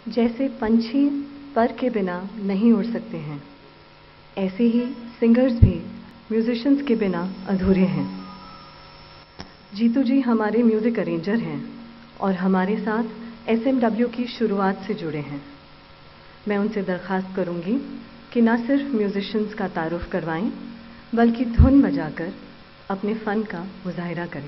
जैसे पंछी पर के बिना नहीं उड़ सकते हैं, ऐसे ही सिंगर्स भी म्यूजिशियंस के बिना अधूरे हैं। जीतू जी हमारे म्यूज़िक अरेंजर हैं और हमारे साथ एसएमडब्ल्यू की शुरुआत से जुड़े हैं। मैं उनसे दरख्वास्त करूंगी कि न सिर्फ म्यूजिशियंस का तारुफ करवाएं, बल्कि धुन बजाकर अपने फ़न का मुजाहिरा करें।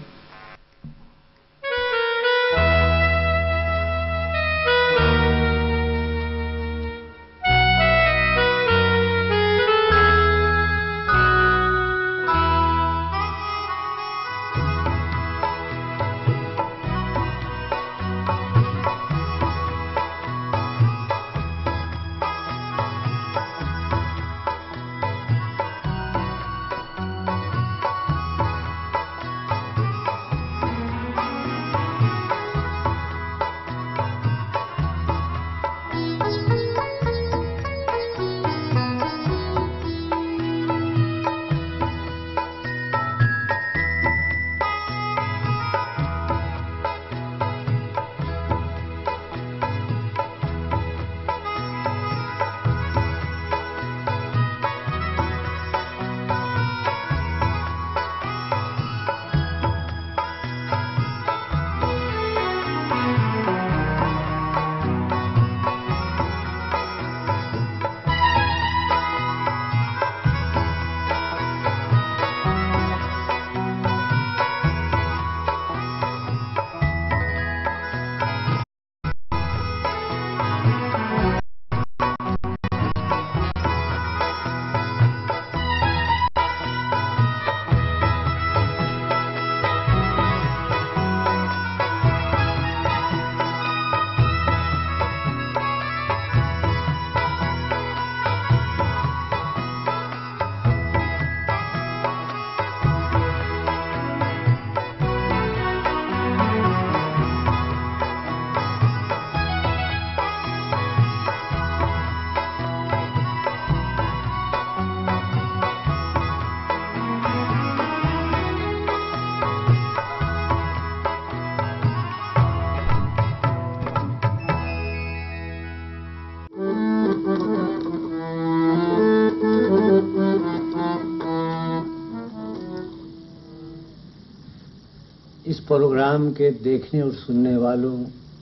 इस प्रोग्राम के देखने और सुनने वालों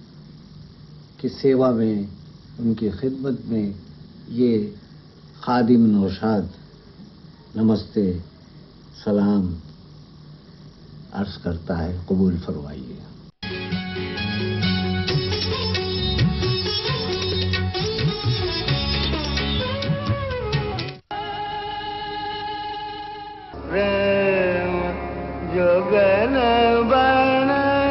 की सेवा में, उनकी खिदमत में ये खादिम नौशाद नमस्ते सलाम अर्ज करता है। कबूल फरमाइए। जोगन बन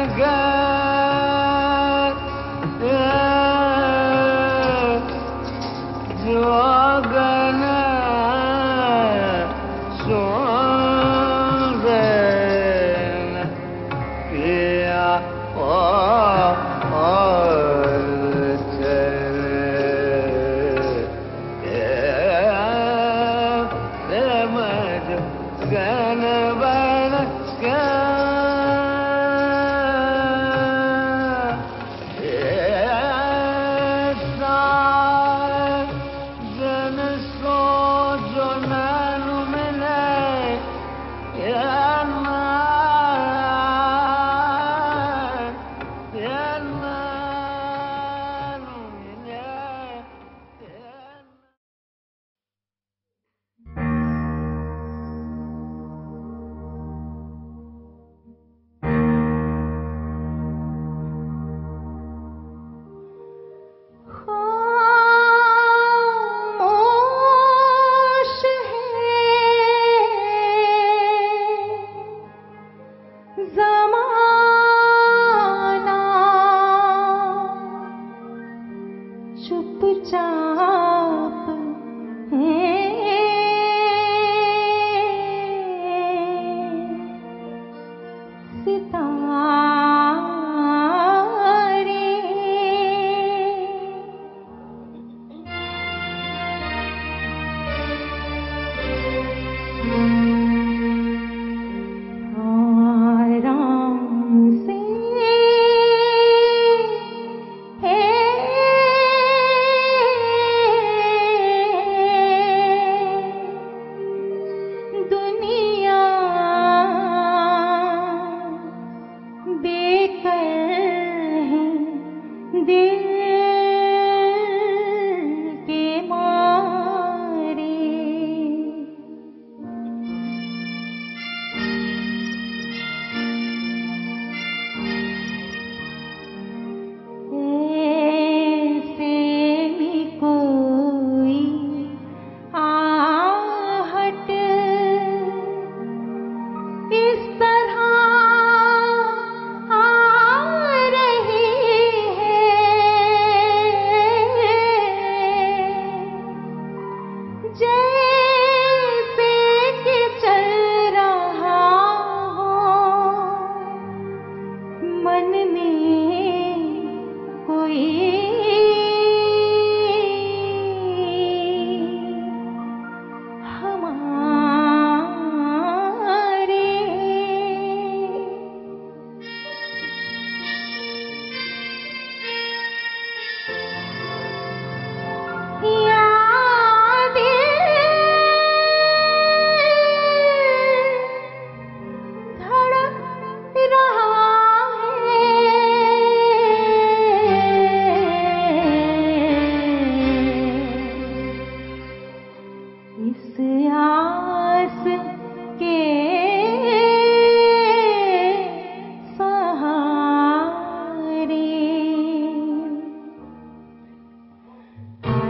जोगन सोगन पिया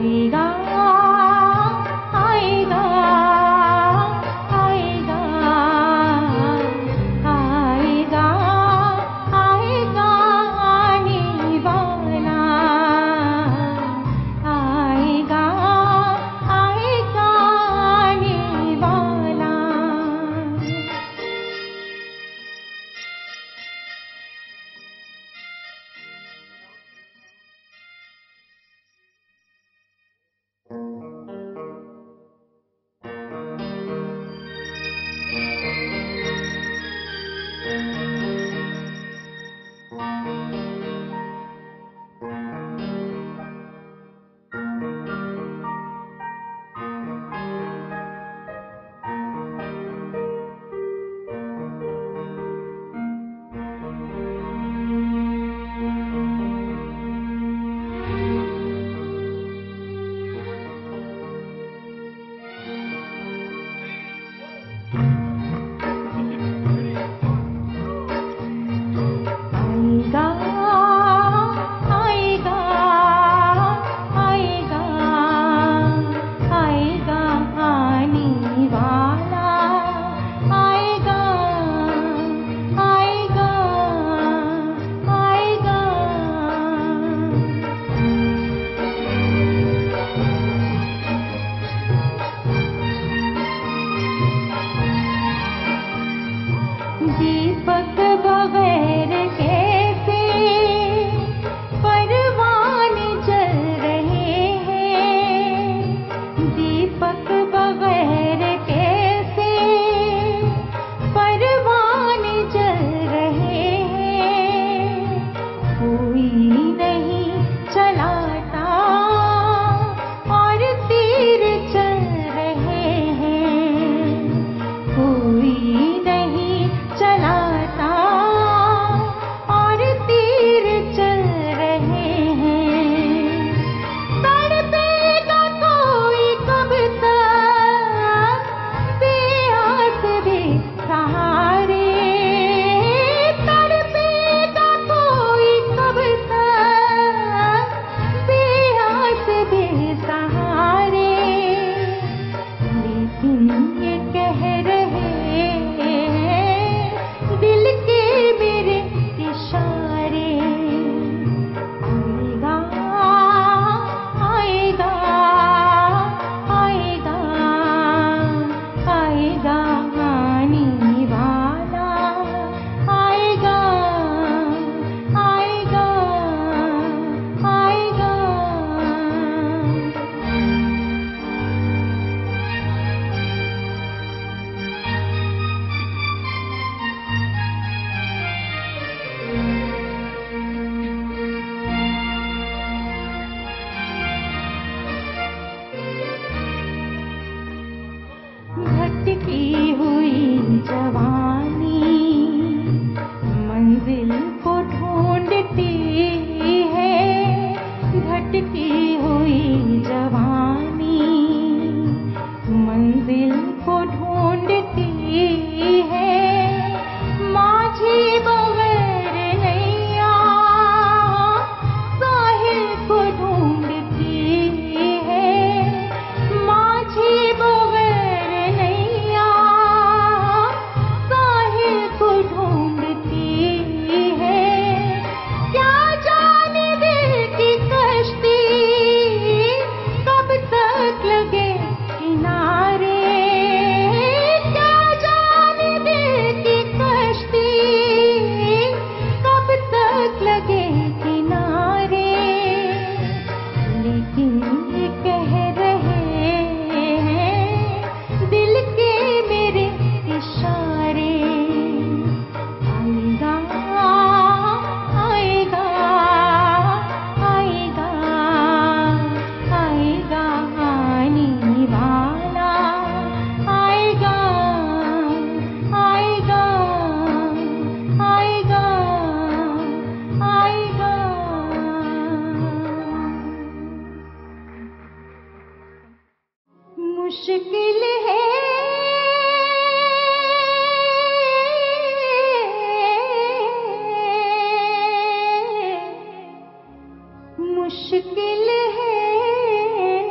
मुश्किल है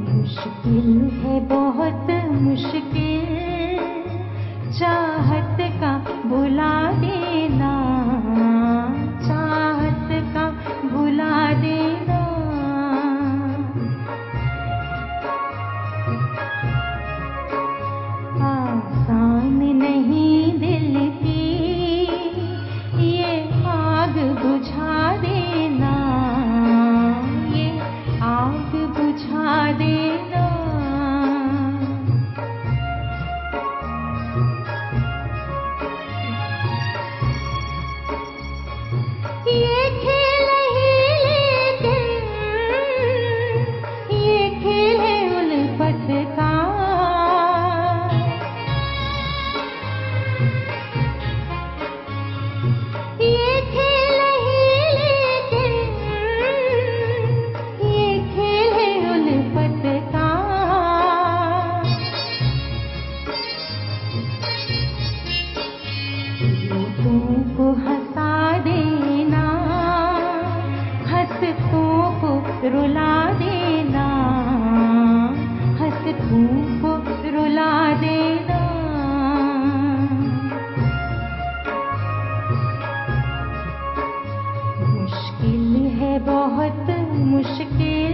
मुश्किल है बहुत मुश्किल चाहत का भुला देना, चाहत का भुला देना। आसान नहीं दिल की ये आग बुझा देना, ये आग बुझा देना। ये खेल ही लेकिन ये खेल है उल्फत का, ये खेल ही लेकिन ये खेल है उल्फत का। तुमको हंसा देना, हंसतों को रुला देना, हंसतों को रुला देना। मुश्किल है बहुत मुश्किल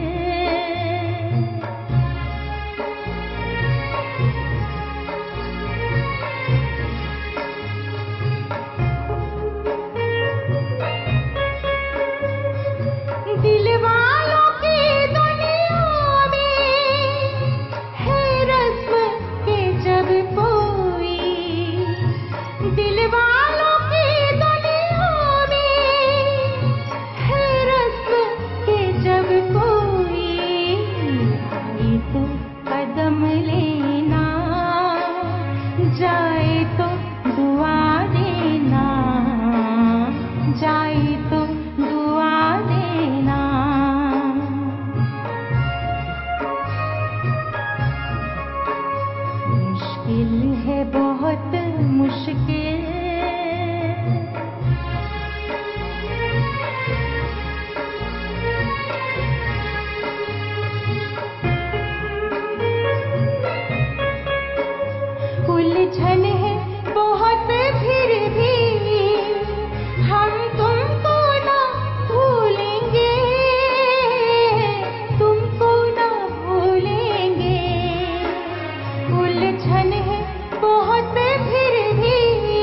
दिल वालों की दुनिया में है रस्म के जब कोई, दिल वालों की दुनिया में है रस्म के जब कोई। आए तो कदम लेना, जाए तो दुआ देना, जाए तो दुआ देना। मुश्किल है बहुत मुश्किल उलझन है बहुत फिर भी हम तुमको ना भूलेंगे, तुमको ना भूलेंगे। उलझन है बहुत फिर भी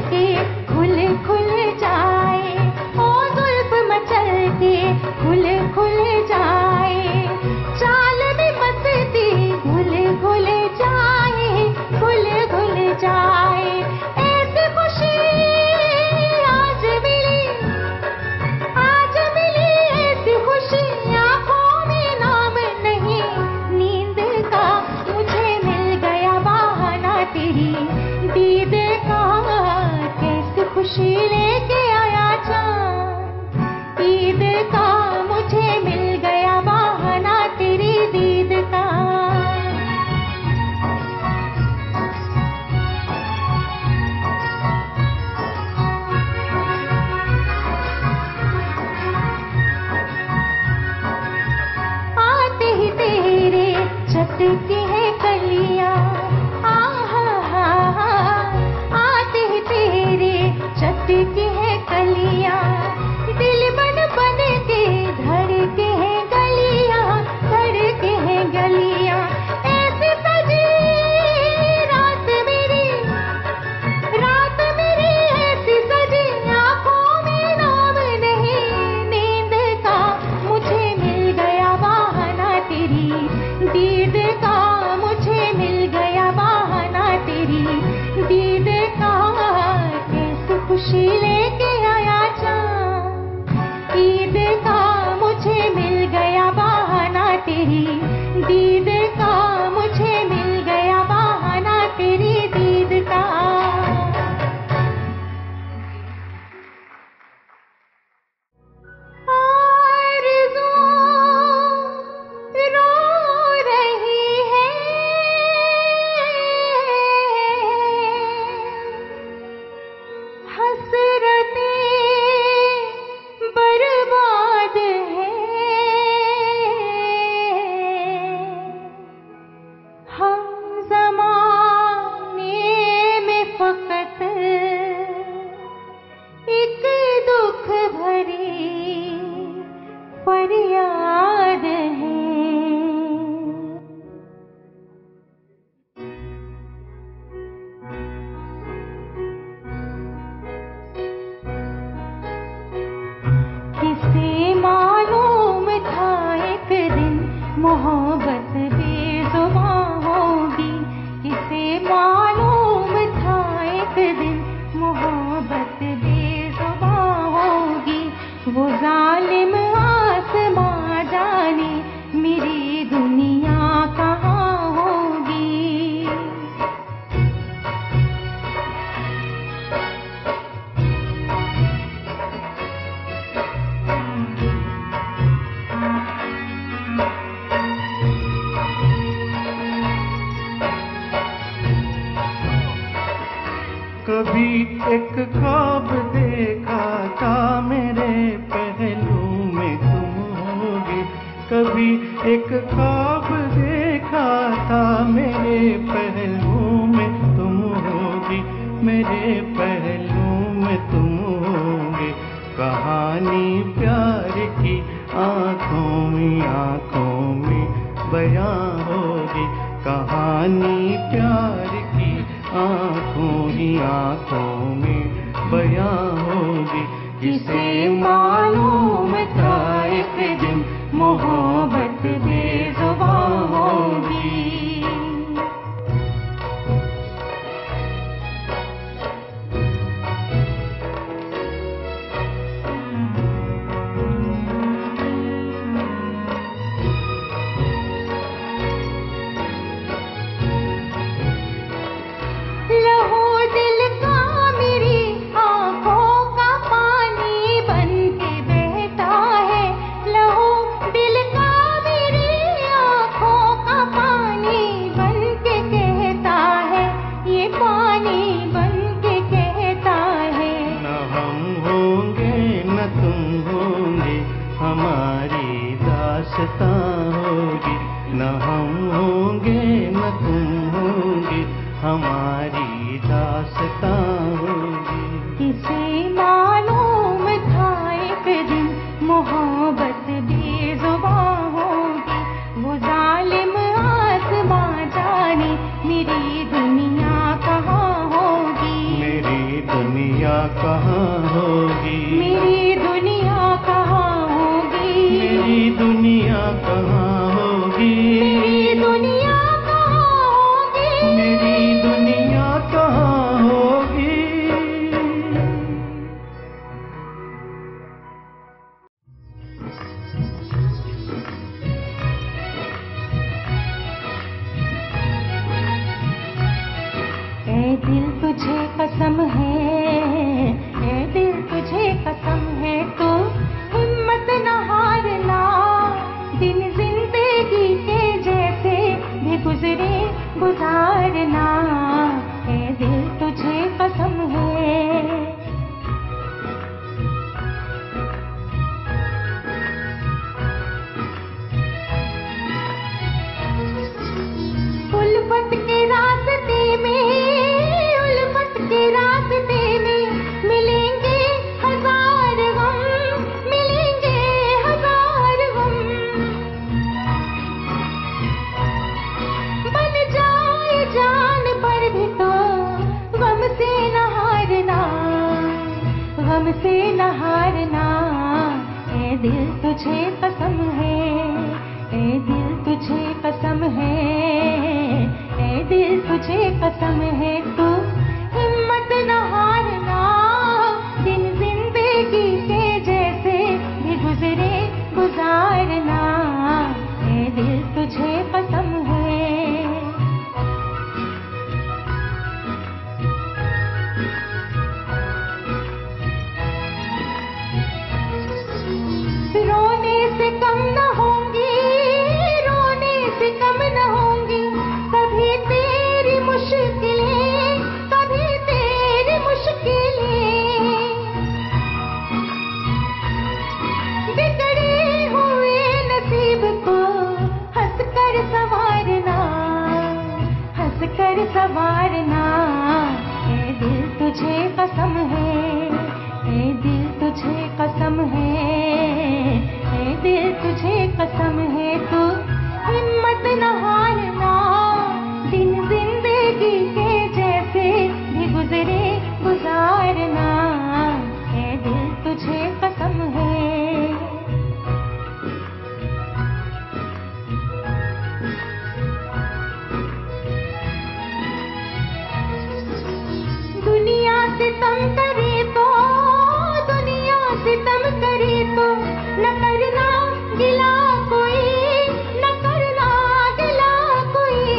के खुल खुल जाए, ओ जुल्फ मचल के खुल खुल जाए, चाल में मस्ती घुल घुल जाए, घुल घुल जाए। ऐसी खुशी आज मिली ऐसी खुशी, आंखों में नाम नहीं नींद का, मुझे मिल गया बहाना तेरी दीद का। कैसी खुशी लेके आया चाँद ईद का, मुझे मिल गया बहाना तेरी दीद का। आते ही तेरे चटके हैं कलियां, आहा हा हा, आते ही तेरे चटके हैं कलियां, दिल बन बन के धड़के हैं गलियां, धड़के हैं गलियां। ऐसी सजी रात मेरी ऐसी सजी, आंखों में नाम नहीं नींद का, मुझे मिल गया बहाना तेरी दीद का, मुझे मिल गया बहाना तेरी दीद का। कैसी खुशी लेके आया चाँद ईद का, मुझे मिल गया बहाना तेरी दीद का, मुझे मिल गया बहाना तेरी दीद का। आरज़ू रो रही है, हसरतें बर्बाद है, हम ज़माने में फ़क़त एक दुख भरी फरियाद है। किसे मालूम था एक दिन मोहब्बत बेज़ुबां होगी, किसे मालूम था एक दिन मोहब्बत बेज़ुबां होगी। वो जालिम आसमां जाने मेरी दुनिया कहाँ होगी। कभी एक ख्वाब देखा था मेरे पहलू में तुम होगे, कभी एक ख्वाब देखा था मेरे पहलू में तुम होगी, मेरे पहलू में तुम होगे। कहानी प्यार की आंखों में बयां होगी, कहानी प्यार की आंखों में बयां होगी। किसे मालूम था एक दिन मोहब्बत बेज़ुबां होगी। लहू दिल का मेरी आंखों का पानी बन के बहता है, लहू दिल का मेरी आंखों का पानी बन के कहता है, ये पानी बन के कहता है। न हम होंगे न तुम होंगे, हमारी दास्तां होगी। न हम होंगे न तुम होंगे, हमारी दास्तां होगी। किसे मालूम था एक दिन मोहब्बत बेज़ुबां होगी। वो जालिम आसमां जाने मेरी दुनिया कहाँ होगी। मेरी दुनिया कहाँ होगी, मेरी दुनिया कहाँ होगी, मेरी दुनिया कहाँ होगी, मेरी दुनिया कहाँ होगी, मेरी दुनिया कहाँ होगी। ए दिल तुझे कसम है, ए दिल तुझे कसम है, तो हिम्मत न हारना, दिन जिंदगी के जैसे भी गुजरे गुजारना, ए दिल तुझे कसम है। उल्फत के रास्ते में, उल्फत के रास्ते में मिलेंगे हजार गम, मिलेंगे हजार गम। बन जाए जान पर भी तो गम से न हारना, गम से न हारना, ए दिल तुझे कसम है, ए दिल तुझे कसम है, ए दिल तुझे कसम है, तू हिम्मत न हारना, दिन जिंदगी के जैसे भी गुजरे गुजारना, ए दिल तुझे कसम है। रोने से कम न होंगी, रोने से कम न होंगी, कभी तेरी मुश्किलें, कभी तेरी मुश्किलें। बिगड़े हुए नसीब को हंस कर संवारना, हंस कर संवारना, ए दिल तुझे कसम है, ए दिल तुझे कसम है, ए दिल तुझे कसम है, तू हिम्मत न हारना, दिन जिंदगी के जैसे भी गुजरे गुजारना, ए दिल तुझे कसम है। दुनिया सितम करे तो, दुनिया सितम करे तो न करना गिला कोई, न करना गिला कोई।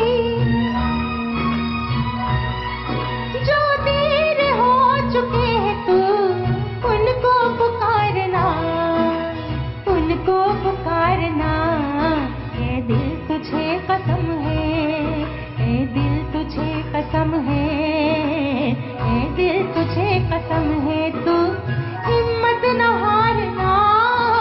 जो देर हो चुके हैं तू उनको पुकारना, उनको पुकारना, ए दिल तुझे कसम है, ए दिल तुझे कसम है, ए दिल तुझे कसम है, तू हिम्मत न हारना,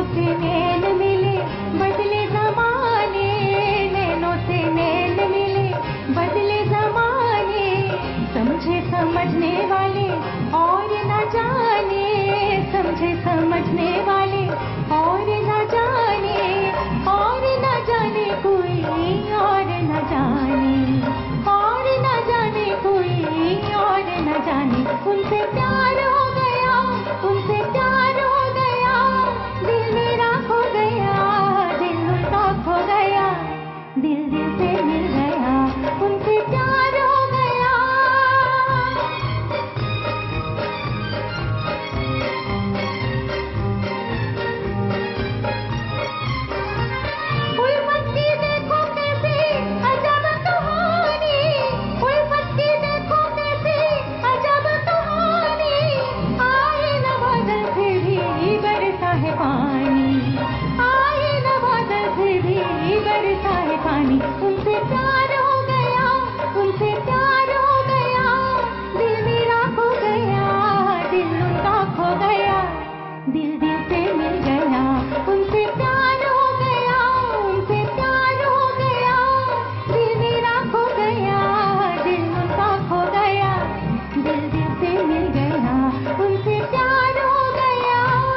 नैनों से नैन मिले बदले जमाने, नैनों से नैन मिले बदले जमाने, समझे समझने वाले और न जाने, समझे समझने वाले और न जाने, और न जाने कोई और न जाने, और न जाने कोई और न जाने। उनसे प्यार हो गया, उनसे प्यार हो गया, दिल मेरा खो गया, दिल उनका खो गया, दिल दिल से मिल गया, उनसे प्यार हो गया। उल्फत की देखो कैसी अजब कहानी, उल्फत की देखो कैसी अजब कहानी, आए न बादल फिर भी बरसा है पानी, आए न बादल फिर भी बरसा है पानी। उनसे प्यार हो गया, उनसे प्यार हो गया, दिल मेरा खो गया, दिल उनका खो गया, दिल दिल से मिल गया, उनसे प्यार हो गया, उनसे प्यार हो गया, दिल मेरा खो गया, दिल उनका खो गया, दिल दिल से मिल गया, उनसे प्यार हो गया।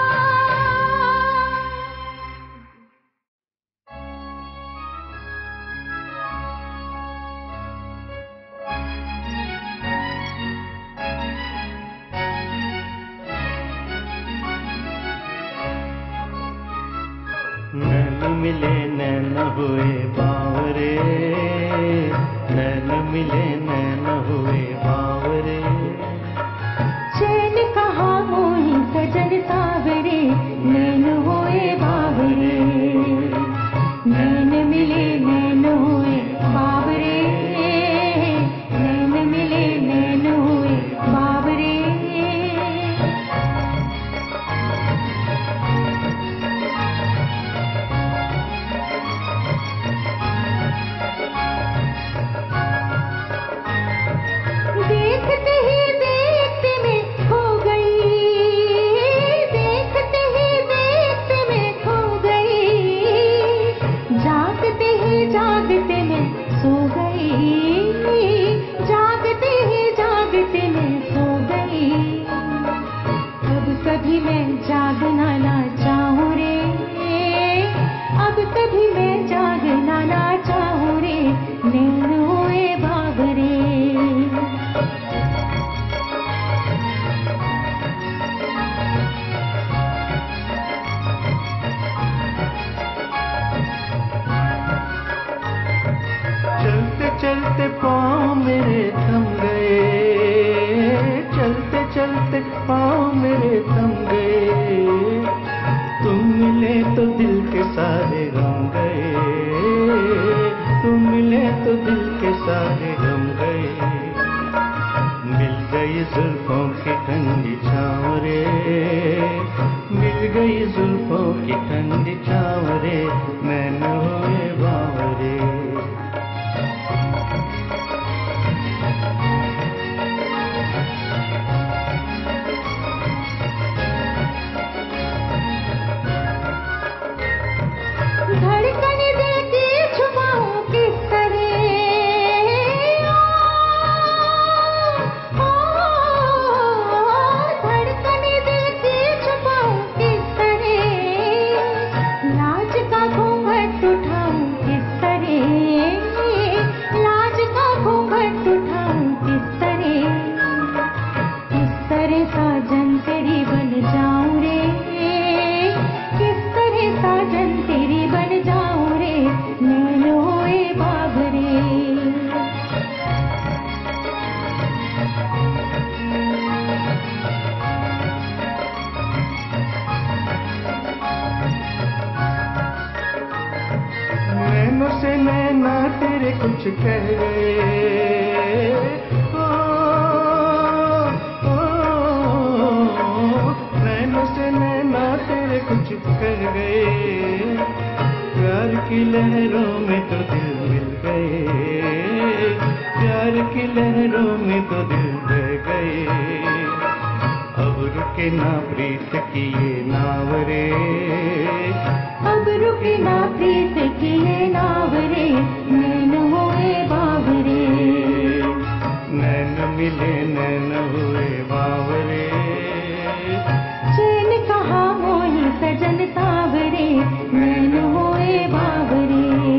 नैन मिले नैन हुए बावरे, नैन मिले नैन हुए बावरे। चैन कहा मोही सजन सावरे, नैन हुए बावरे, नैन मिले नैन हुए बावरे, नैन मिले नैन हुए बावरे। देखते ही देखते मैं खो गई, देखते ही देखते मैं खो गई, जागते ही जागते मैं सो गई, जागते ही जागते मैं सो गई। अब कभी मैं जागना ना चाहूँ रे, अब कभी मैं जागना ना चाहूँ रे, नैन हुए बावरे। चलते चलते पाँव मेरे थम गए, चलते चलते पाँव मेरे थम गए, तुम मिले तो दिल के सारे गम गए, तुम मिले तो दिल के सारे गम गए। मिल गई जुल्फों की ठंडी छाँव रे, मिल गई जुल्फों की ठंडी छाँव रे, नैन हुए बावरे। धड़कन दिल की छुपाऊं किस तरह, धड़कन दिल की छुपाऊं किस तरह, लाज का घूंघट उठाऊं किस तरह, लाज का घूंघट उठाऊं किस तरह साजन तेरी बन जाऊं रे, किस तरह साजन तेरी बन जाऊं रे, नैन हुए बावरे। नैनों से नैना तेरे कुछ कह गए, ओ, नैनों से नैना तेरे कुछ कह गए, प्यार की लहरों में तो दिल मिल गए, प्यार की लहरों में तो दिल बह गए। अब रुके ना प्रीत की ये नाव रे, बिना प्रीत किए नावरे नैन हुए बावरे नैन मिले नैन हुए बावरे चैन कहा मोही सजन सावरे नैन हुए बावरे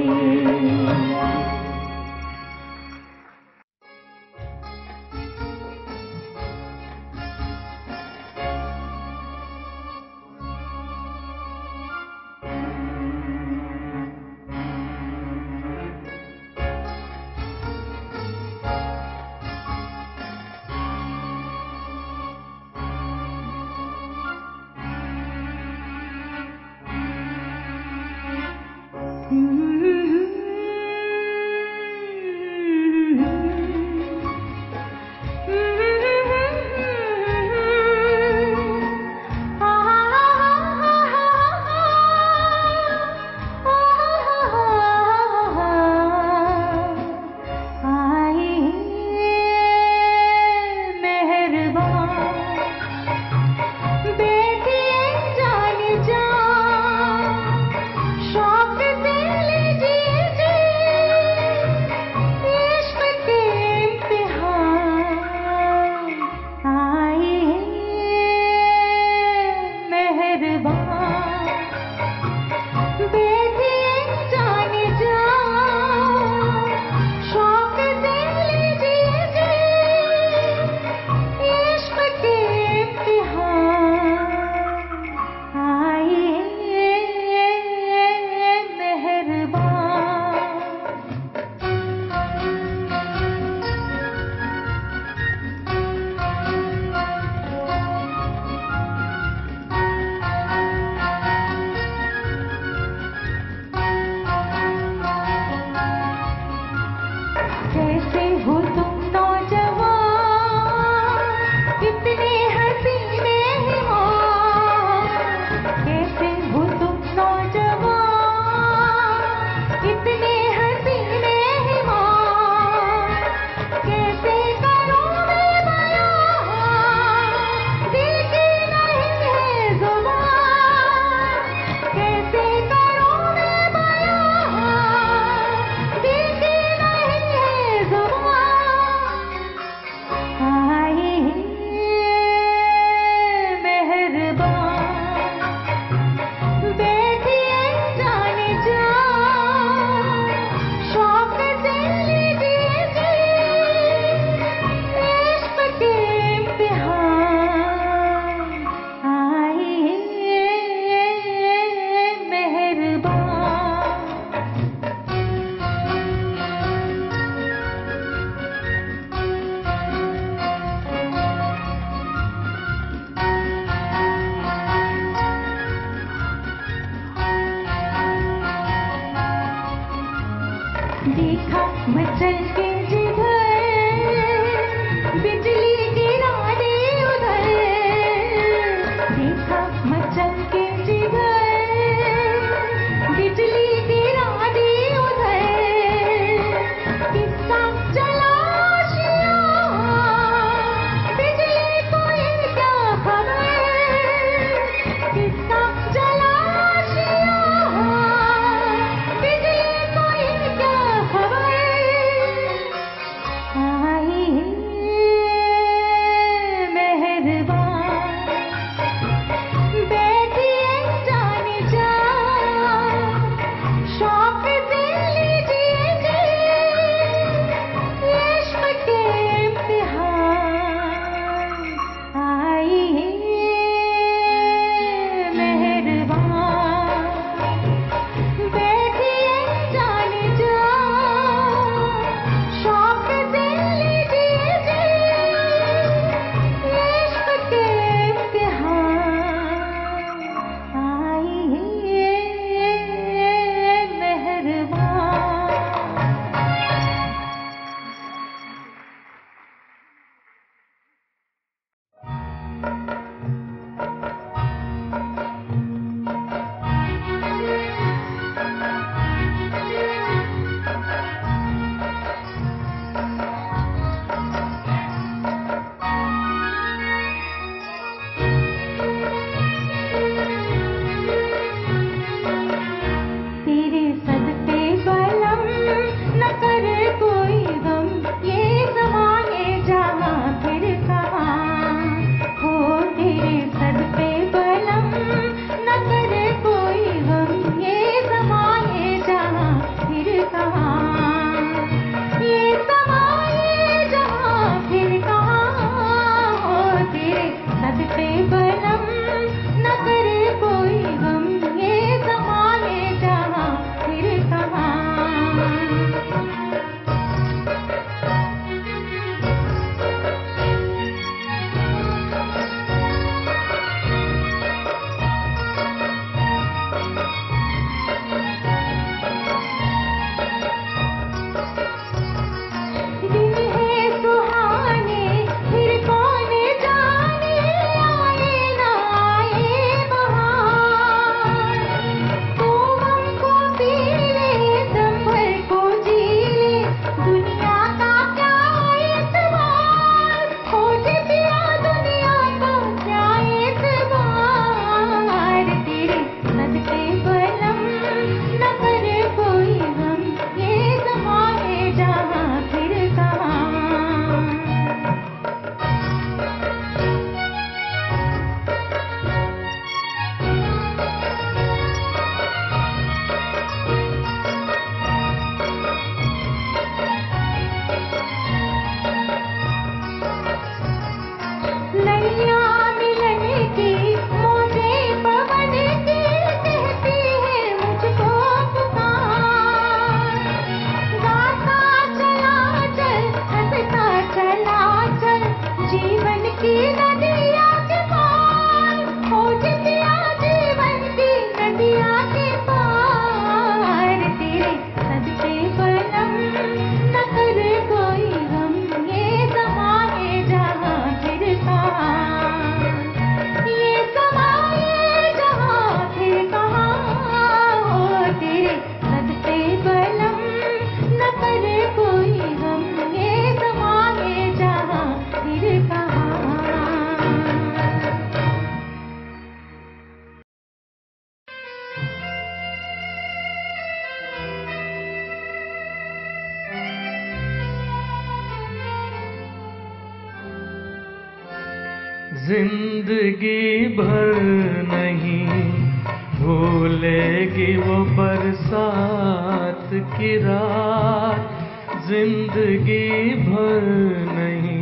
देखा मचल के जिधर बिजली गिरा दे उधर देखा मचल के जिधर बिजली गिरा दे उधर किस्सा चला शिया बिजली को इनका खबर किस्सा चला शिया बिजली को इनका खबर जिंदगी भर नहीं भूलेगी वो बरसात की रात, जिंदगी भर नहीं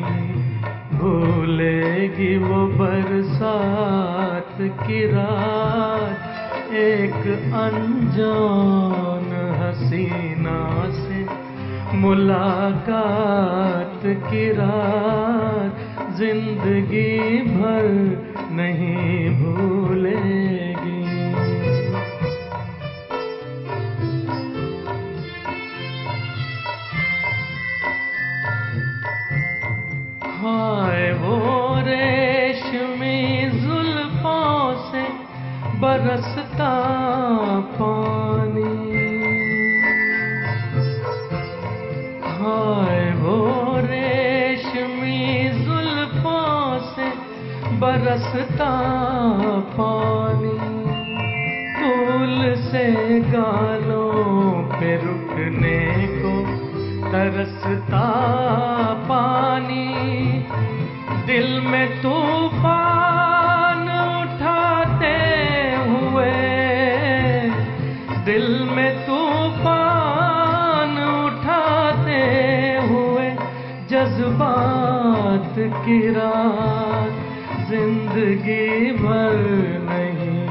भूलेगी वो बरसात की रात। एक अनजान हसीना से मुलाकात की रात, जिंदगी भर नहीं भूलेगी। हाय वो रेशमी जुल्फों से बरसता पानी, हाय वो रेशमी जुल्फों से बरसता पानी, फूल से गालों पे रुकने को तरसता पानी, दिल में तूफान उठाते हुए, दिल में तूफान उठाते हुए जज्बात की रात, जिंदगी भर नहीं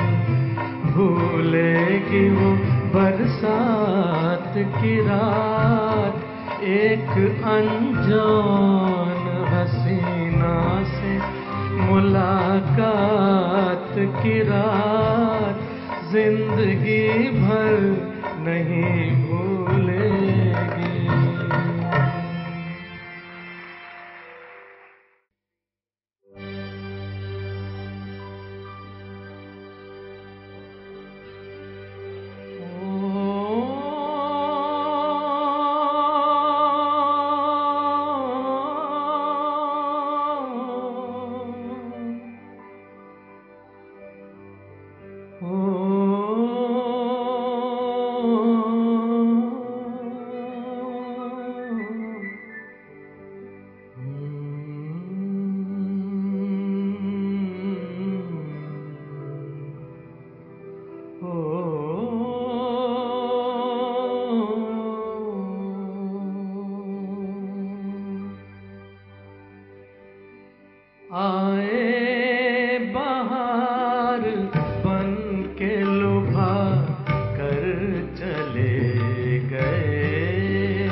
भूलेगी वो बरसात की रात। एक अनजान हसीना से मुलाकात की रात, जिंदगी भर नहीं भूलेगी। आए बहार बन के लुभा कर चले गए,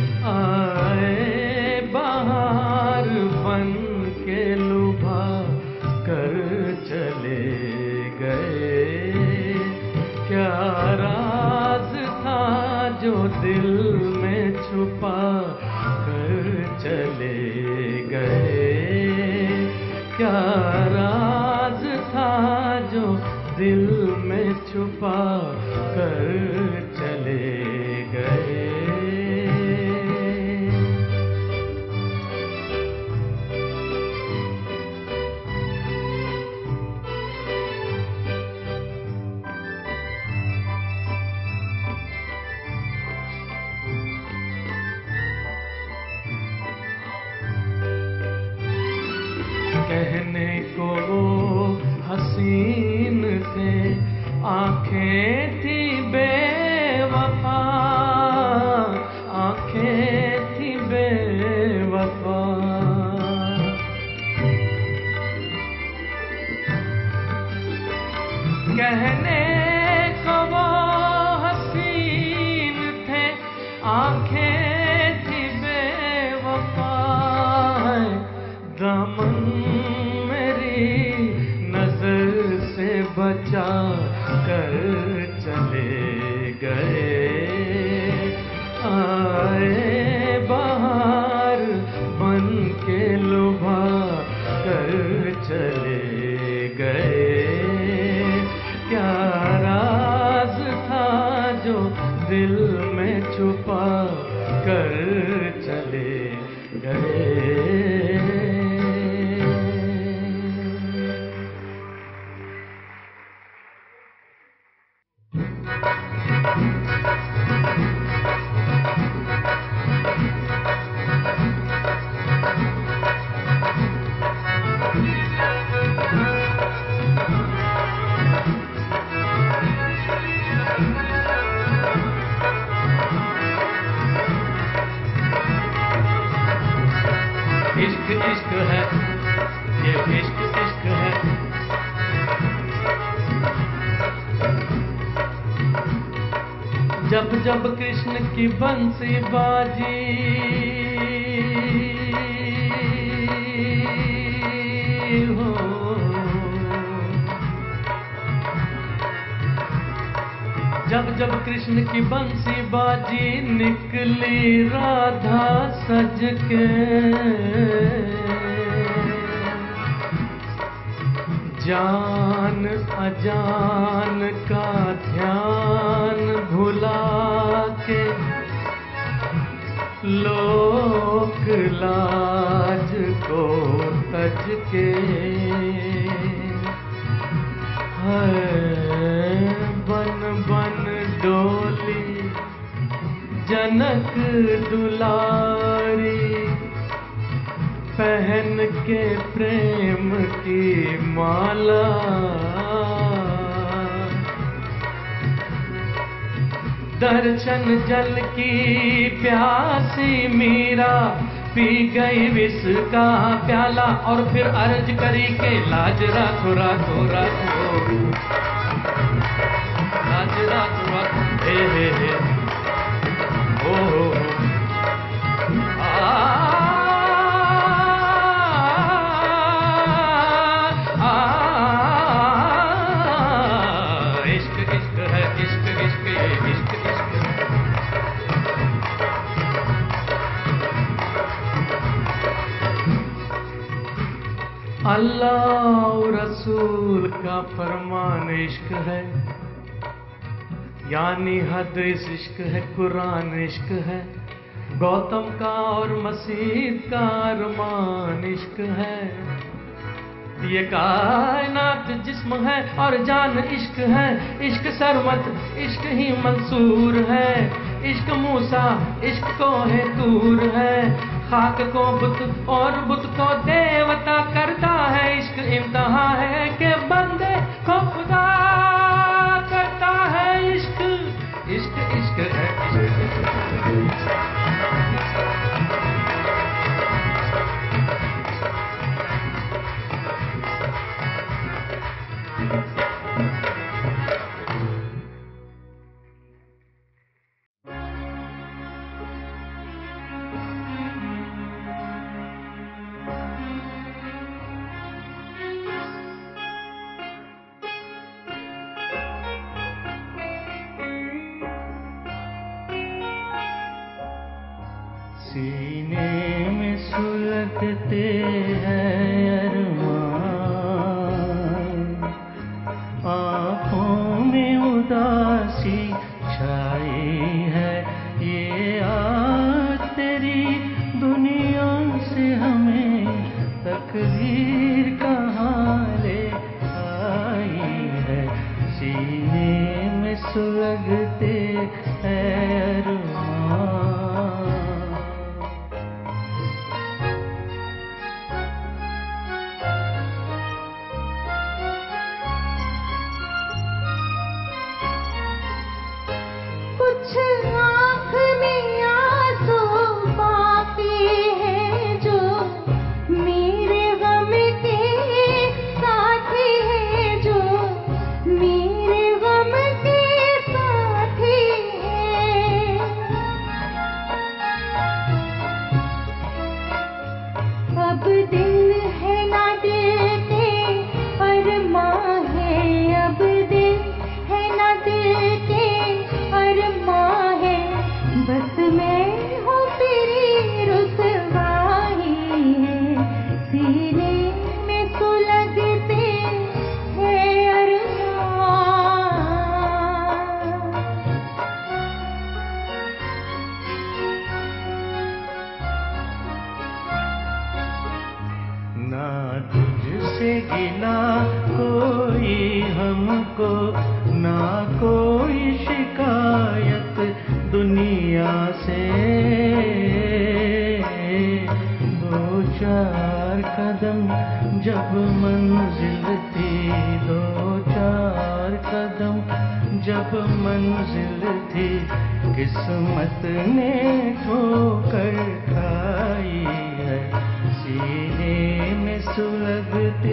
आए बहार बन के लुभा कर चले गए। क्या राज था जो दिल में छुपा कर चले गए, क्या राज था जो दिल में छुपा कर चले गए। कहने को हसीन थे, आंखें थी बेवफा, आंखें थी बेवफा। कहने को वो हसीन थे, आंखें थी बेवफा। दामन बचा कर चले गए, आए बहार बन के लुभा कर चले गए। क्या राज था जो दिल में छुपा कर चले गए। जब जब कृष्ण की बंसी बाजी, हो जब जब कृष्ण की बंसी बाजी, निकली राधा सज के, जान अजान का ध्यान भुला के, लोक लाज को तज के, है बन बन डोली जनक दुलारी, पहन के प्रेम की माला, दर्शन जल की प्यासी मीरा, पी गई विष का प्याला, और फिर अर्ज करी के लाज राखो राखो राखो, लाज राखो राखो, हे ओ इश्क इश्क है, इश्क इश्क इश्क इश्क। अल्लाह और रसूल का फरमान इश्क है, यानी हद इस इश्क है, कुरान इश्क है, गौतम का और मसीह का अरमान इश्क है, ये कायनात जिस्म है और जान इश्क है, इश्क सरमत इश्क ही मंसूर है, इश्क मूसा इश्क को है तूर है, खाक को बुत और बुत को देवता करता है, इश्क इम्तिहान है कि बंदे को खुदा करता है, इश्क इश्क इश्क है, इश्क। सीने में सुलगते हैं अरमान, आँखों में उदासी छाई है, ये आज तेरी दुनिया से हमें तकदीर कहाँ ले आई है, सीने में सुलगते हैं अरमान। आँख में आंसू बाकी है, जो मेरे गम के साथी है, जो मेरे गम के साथी है। अब दिल है ना दिल के अरमां है, अब दिल है ना दिल के अरमां है, बस मैं हूँ तेरी रुसवाई है, सीने में सुलगते हैं अरमां। ना तुझसे गिला कोई हमको, ना कोई शिकायत दुनिया से, दो चार कदम जब मंजिल थी, दो चार कदम जब मंजिल थी, किस्मत ने ठोकर खाई है, सीने में सुलगते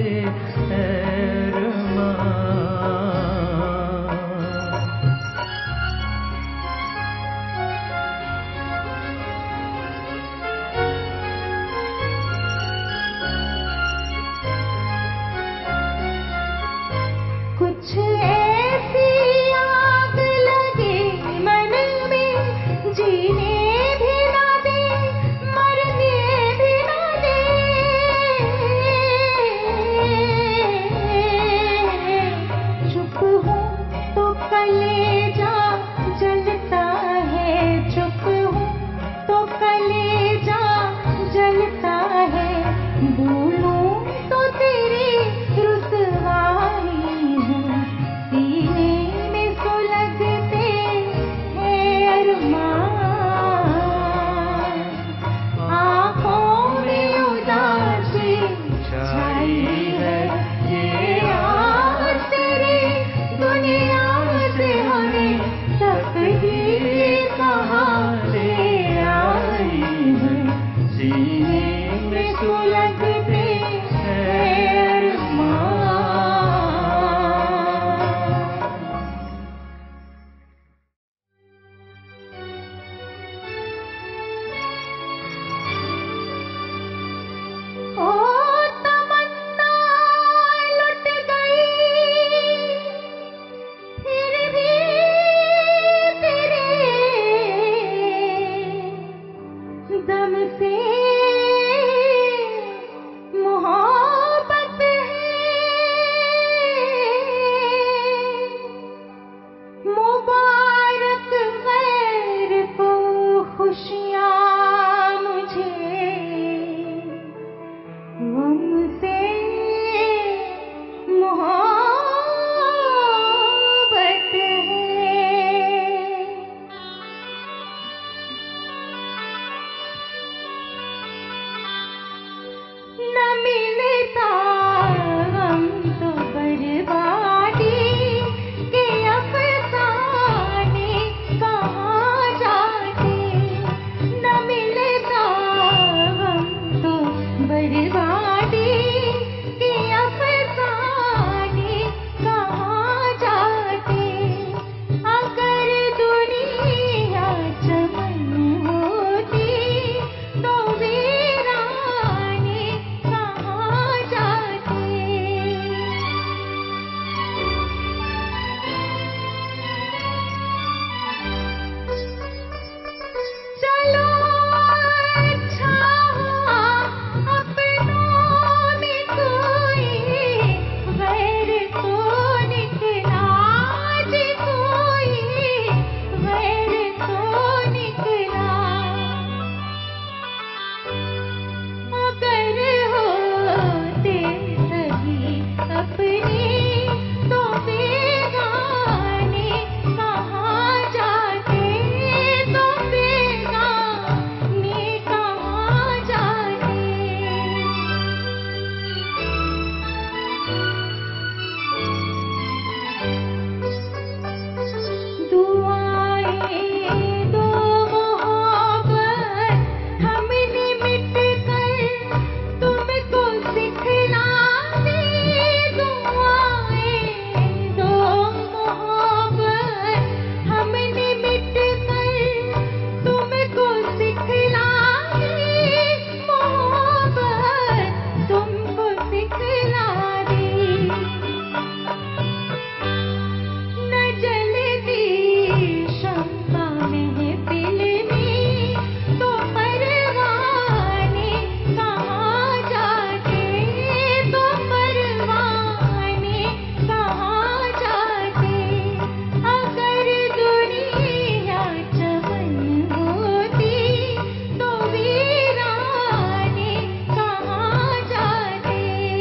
अरमां। मुबारक गैर को खुशियाँ मुझे हमसे मोहब्बत है। न मिलता हम तो बर्बादी के अफसाने कहाँ जाते। न मिलता हम तो बर्बादी के अफसाने कहाँ जाते। अगर दुनिया चमन होती तो वीराने कहाँ जाते। चलो अच्छा हुआ अपनों में कोई गैर तो निकला जी, कोई गैर तो निकला। अगर होते सभी अपने तो बेगाने कहाँ जाते। तो बेगाने कहाँ जाते। दुआएं दो मोहब्बत हमने मिट कर तुमको सिखला दी। दुआएं दो मोहब्बत हमने मिट कर तुमको सिखला दी। मोहब्बत तुमको सिखला दी। न जलती शम्मा महफिल में तो परवाने कहाँ जाते। तो परवाने कहाँ जाते। अगर दुनिया चमन होती तो वीराने कहाँ जाते।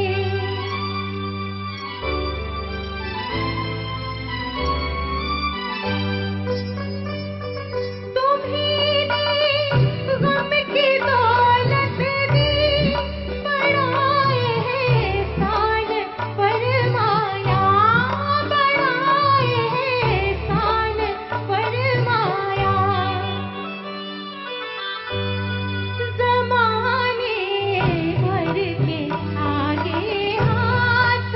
तुम्हीं ने गम की दौलत दी, बढ़ाए एहसान फरमाया। बढ़ाए एहसान फरमाया। ज़माने भर के आगे हाथ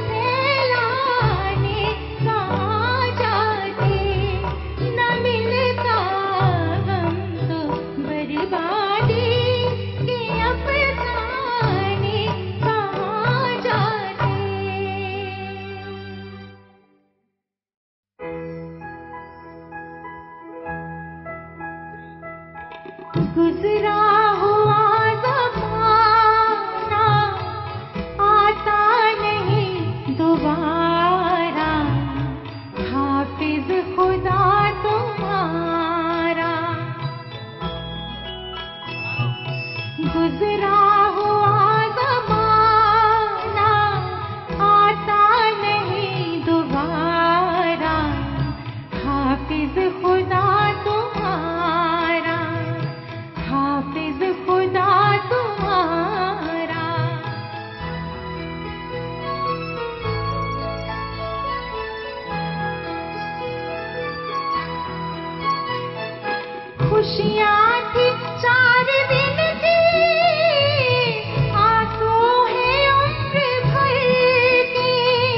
फैलाने कहाँ जाते। न मिलता हम तो बर्बादी के अफसाने कहाँ जाते। गुजरा हुआ ज़माना आता नहीं दोबारा। हाफिज खुदा तुम्हारा। गुजरा हुआ ज़माना आता नहीं दोबारा। हाफिज खुदा तुम्हारा। हाफिज खुदा तुम्हारा। खुशियाँ थी 4 दिन की, आंसू है उम्र भर के।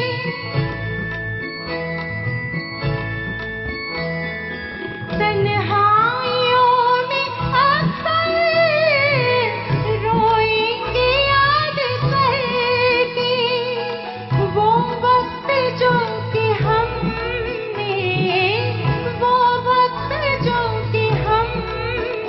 तन्हाइयों में अक्सर रोएंगे याद करके। वो वक्त जो कि हमने, वो वक्त जो कि हमने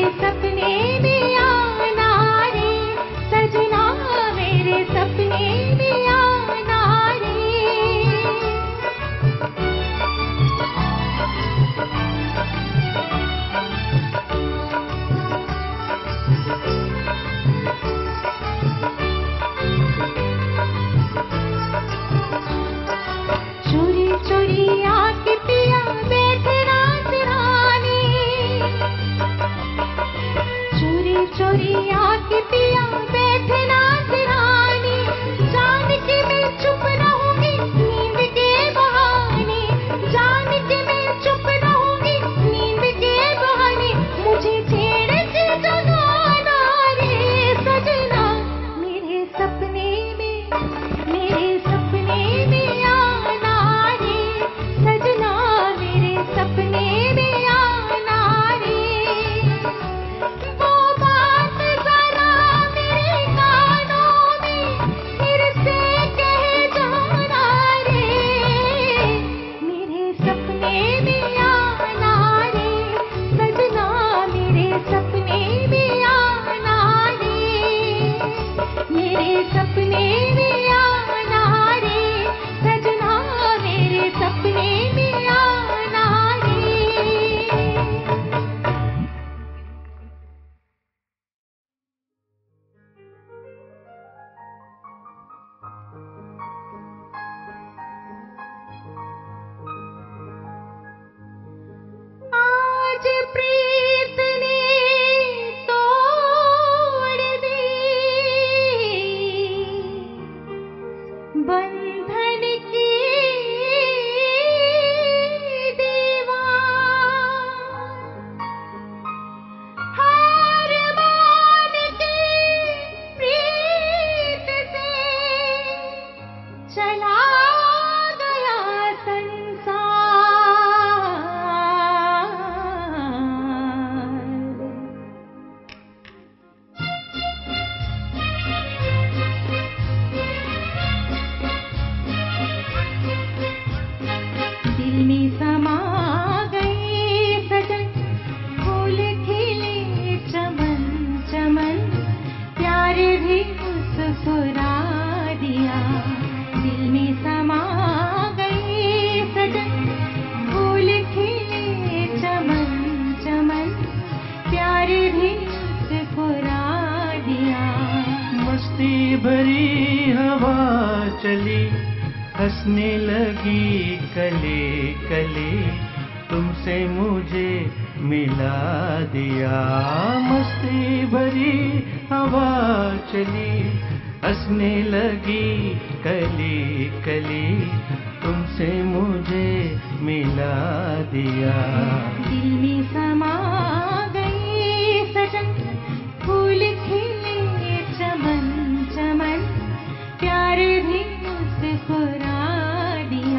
सपने में आना रे सजना, मेरे सपने में आना रे। चोरी चोरी आके पिया बैठना सिरहाने, चोरी चोरी आके पिया बैठना सिरहाने, जान के मैं चुप रहूंगी नींद के बहाने, जान के मैं चुप रहूंगी नींद के बहाने, मुझे छेड़ के जगाना रे सजना, मेरे सपने में आना रे सजना, मेरे सपने में आना रे। वो बात जरा मेरे कानों में फिर से कह जाना रे, मेरे सपने में आना रे सजना, मेरे सपने में आना रे, मेरे सपने में आना रे सजना, मेरे सपने में आना रे। आज प्रीत ने तोड़ दी बंधन की दीवार, हार मान के प्रीत से चला गया संसार। दिल में समा गए सजन फूल खिले चमन चमन, प्यार भी मुस्कुरा दिया। दिल में समा गए सजन फूल खिले चमन चमन, प्यार भी मुस्कुरा दिया। मस्ती भरी हवा चली, हंसने लगी कले कले, तुमसे मुझे मिला दिया। मस्ती भरी हवा चली, हंसने लगी कली कली, तुमसे मुझे मिला दिया। दिल में समा गए सजन फूल खिले चमन चमन, प्यार भी मुस्कुरा दिया।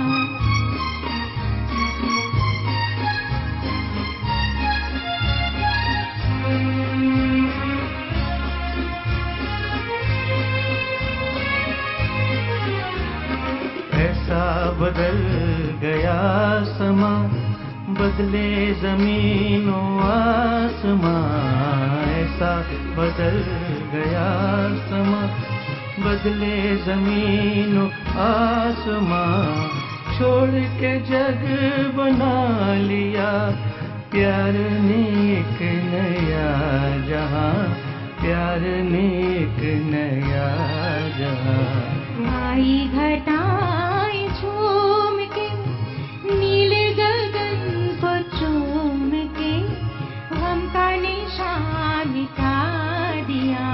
ऐसा बदल गया समा, बदले जमीनों आसमां, ऐसा बदल गया समा, बदले जमीनों आसमां, छोड़ के जग बना लिया प्यार ने एक नया जहां, प्यार ने एक नया जहां। आई घटाएं झूम के नील गगन को चूम के, गम का निशान मिटा दिया।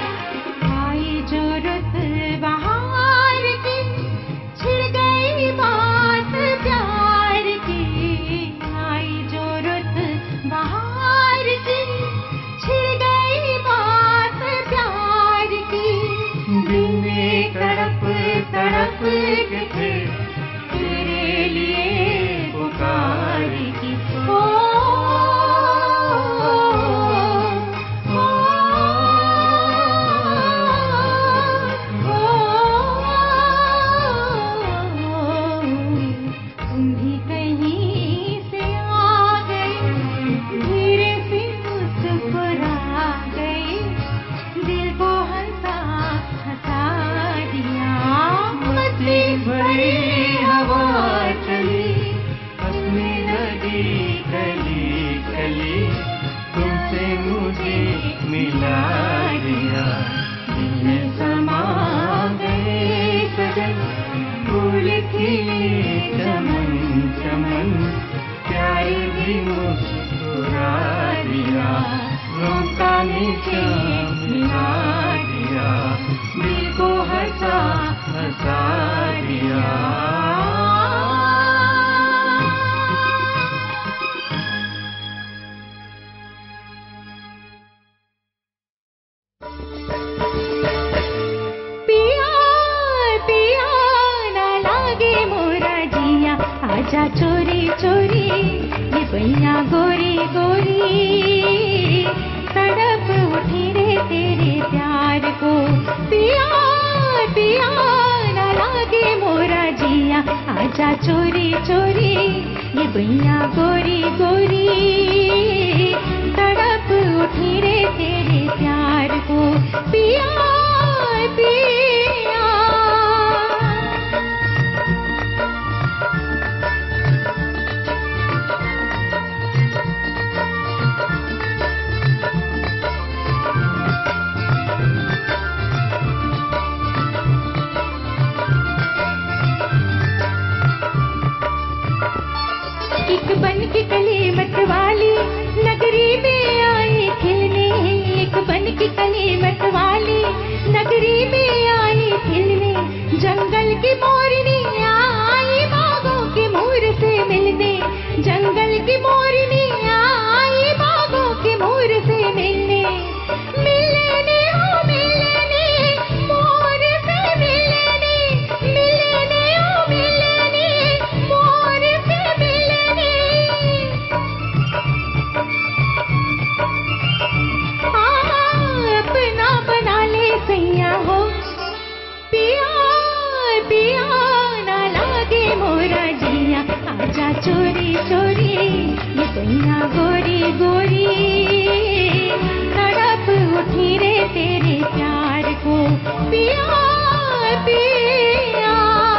आई जो रुत बहार की छिड़ गई क्या मिला दिया, दिल को हंसा हंसा दिया। आजा चोरी चोरी ये बैया गोरी गोरी, तड़प उठी रे तेरे प्यार को। पिया पिया ना लागे मोरा जिया, आजा चोरी चोरी ये बैया गोरी गोरी, तड़प उठी रे तेरे प्यार को। पिया पिया एक बन की कली मतवाली नगरी में आई खिलने, एक बन की कली मतवाली नगरी में आई खिलने। जंगल की मोरनी आई बागों के मोर से मिलने, जंगल की मोरनी आई बागों के मोर से मिलने। मिलने हो मिलने मोर से मिलने, मिलने हो मिलने मोर से मिलने। अपना बना ले सैया हो, पिया पिया ना लागे मोरा जिया, आजा चोरी चोरी ये बैया गोरी गोरी, तड़प उठी रे तेरे प्यार को। पिया पिया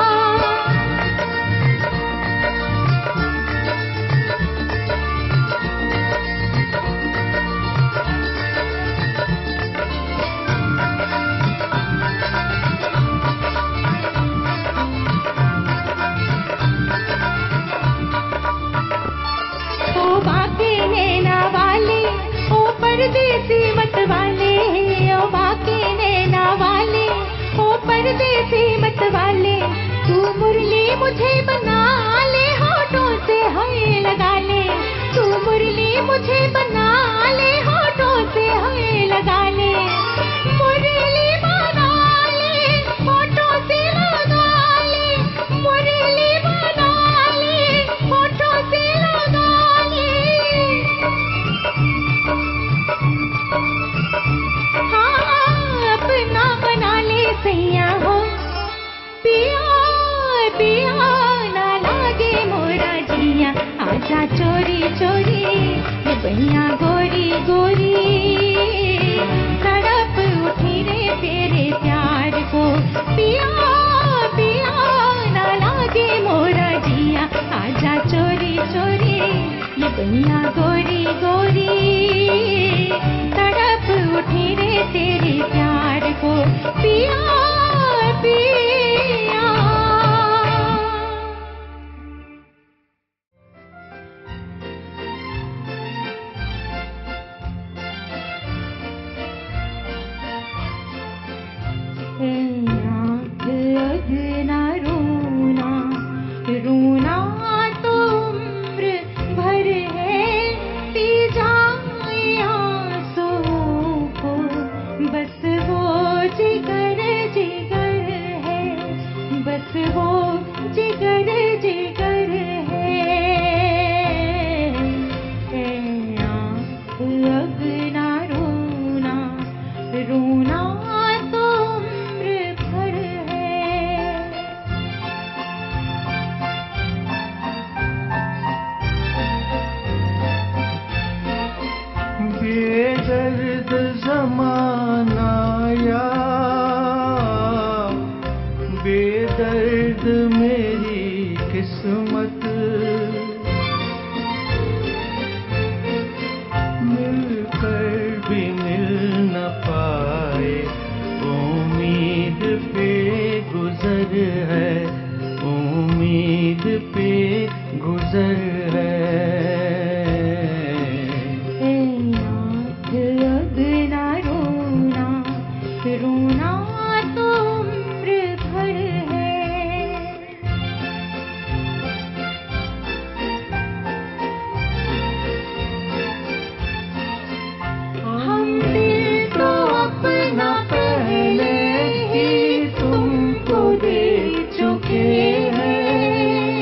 ओ बाके नैना वाले ओ परदेसी मत वाले, ओ बाके नैना वाले ओ परदेसी मत वाले। तू मुरली मुझे बना ले होठों से हमें लगा ले, तू मुरली मुझे बना ले होठों से हमें लगा ले। मुरली बना ले होठों से लगा ले, मुरली बना ले होठों से लगा ले। हाँ अपना बना ले सैया हो, पिया पिया ना लागे मोरा जिया, आजा चोरी चोरी ये बैया गोरी गोरी, तड़प उठी रे तेरे प्यार को। पिया पिया ना लागे मोरा जिया, आजा चोरी चोरी ये बैया गोरी गोरी, तड़प उठी रे तेरे प्यार को। पिया पिया आँख लगना रोना, रोना तो उम्र भर है, पी जाए आंसुओं को, बस वो जिगर जिगर है, बस वो जिगर जिगर है। आँख लगना रोना, रोना तो उम्र भर है। बेदर्द ज़माना या बेदर्द मेरी किस्मत, मिलकर भी मिल न पाए, उम्मीद पे गुजर है, उम्मीद पे गुजर है। आँख ना रोना, रोना तो उम्र भर है। हम दिल तो अपना पहले ही तुमको दे चुके हैं।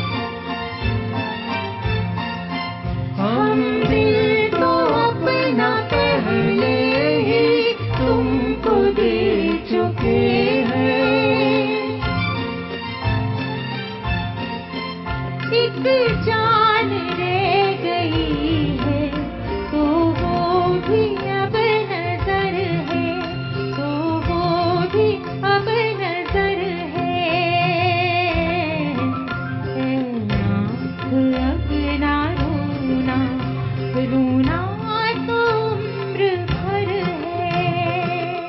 हम दिल तो अपना पहले ही तुमको दे चुके हैं। एक जान रह गई है तो वो भी अब नजर है, तो वो भी अब नजर है। अब ना रोना, रोना तो उम्र भर है।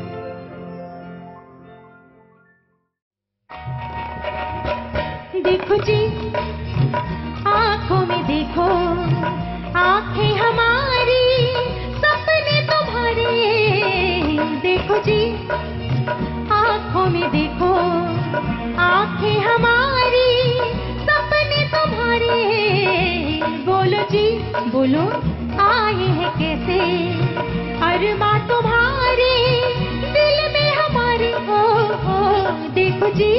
देखो जी आंखों में देखो, आंखें हमारी सपने तुम्हारे। देखो जी आंखों में देखो, आंखें हमारी सपने तुम्हारे। बोलो जी बोलो आए हैं कैसे अरमा तुम्हारे दिल में हमारे। हो देखो जी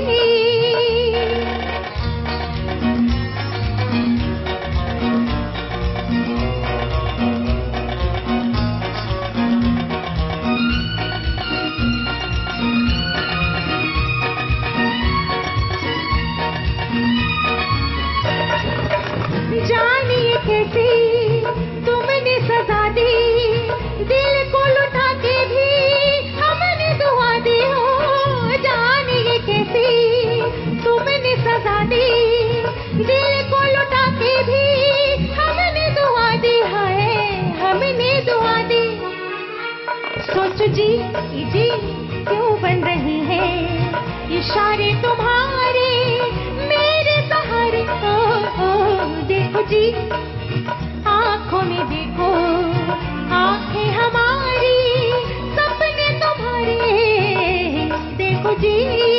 जानिए कैसे तुमने सजा दी, दिल को लुटा के भी हमने दुआ दी। हो जानिए कैसे तुमने सजा दी, दिल को लुटा के भी हमने दुआ दी। है हमने दुआ दी। सोचो जी क्यों बन रही है इशारे तुम्हारे मेरे सहारे। देखो जी आंखों में देखो, आंखें हमारी सपने तुम्हारे। देखो जी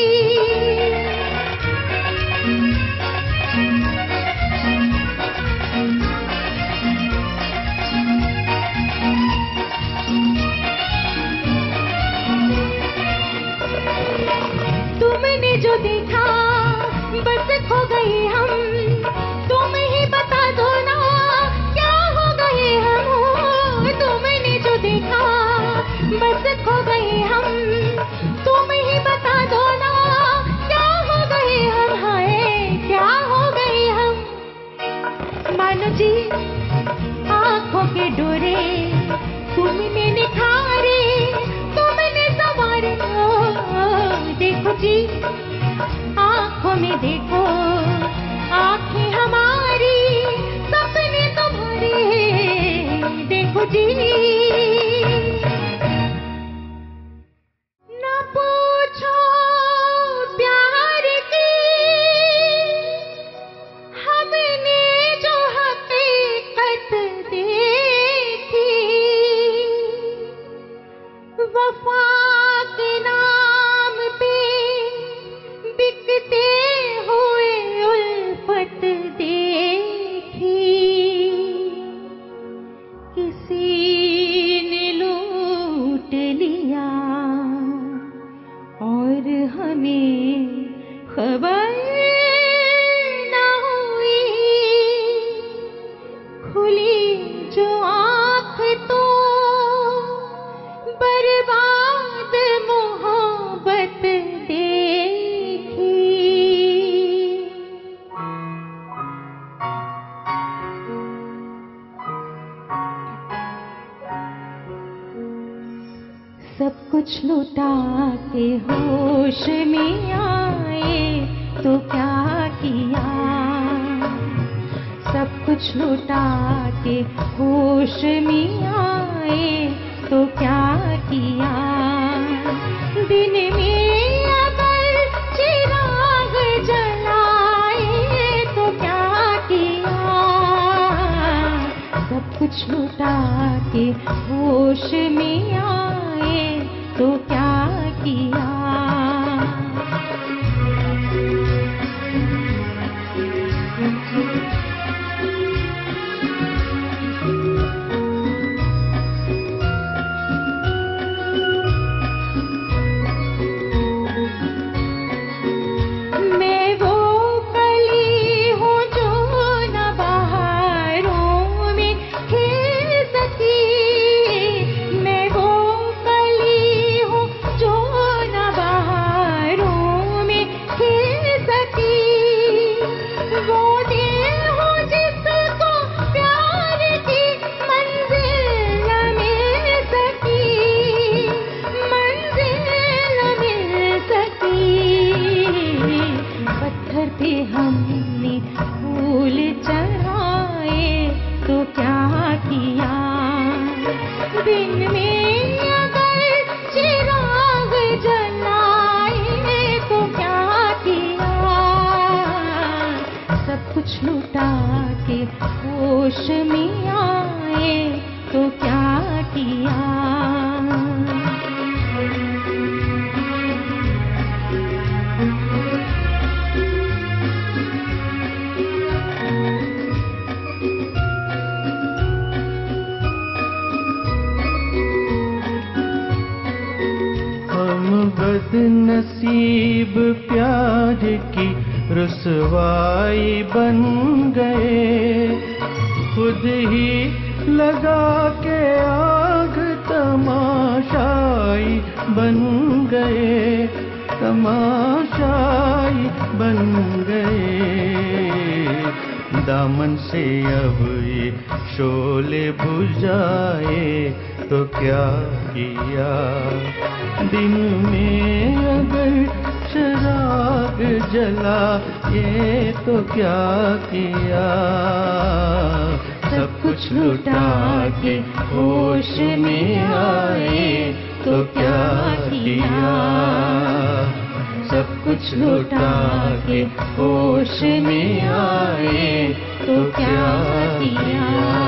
तुमने जो देखा बस खो गए हम। तुम ही बता दो ना क्या हो गए हम। तुमने जो देखा बस खो गए हम। तुम ही बता दो ना क्या हो गए हम। हाय क्या हो गए हम। मानो जी आंखों के डोरे तुमने निखारे, तुमने संवारे। देखो जी आंखों में देखो, आंखें हमारी सपने तुम्हारे। देखो जी न पूछो प्यार की हमने जो हकीकत देखी। वफा के नाम पे बिकते हुए उल्फत देखी। किसी ने लूट लिया और हमें खबर न हुई। खुली जो आँख तो बर्बाद मोहब्बत देखी। सब कुछ लुटा के होश में आए तो क्या किया। सब कुछ लुटा के होश में आए तो क्या किया। दिन में अगर चिराग जलाए तो क्या किया। सब कुछ लुटा के होश कुछ लुटा के होश में आए तो क्या किया। बदनसीब प्यार की रुसवाई बन गए, खुद ही लगा के आग तमाशाई बन गए, तमाशाई बन गए। दामन से अब ये शोले बुझाए तो क्या किया। दिन में अगर शराब जला ये तो क्या किया। सब कुछ लुटा के होश में आए तो क्या किया। सब कुछ लुटा के होश में आए तो क्या किया।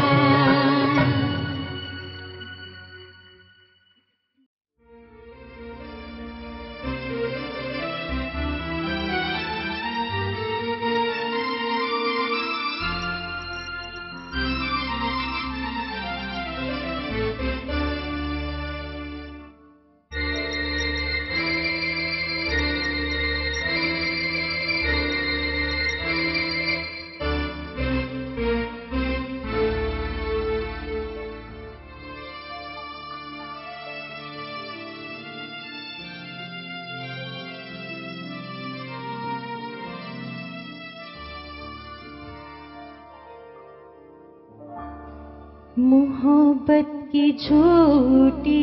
मोहब्बत की झूठी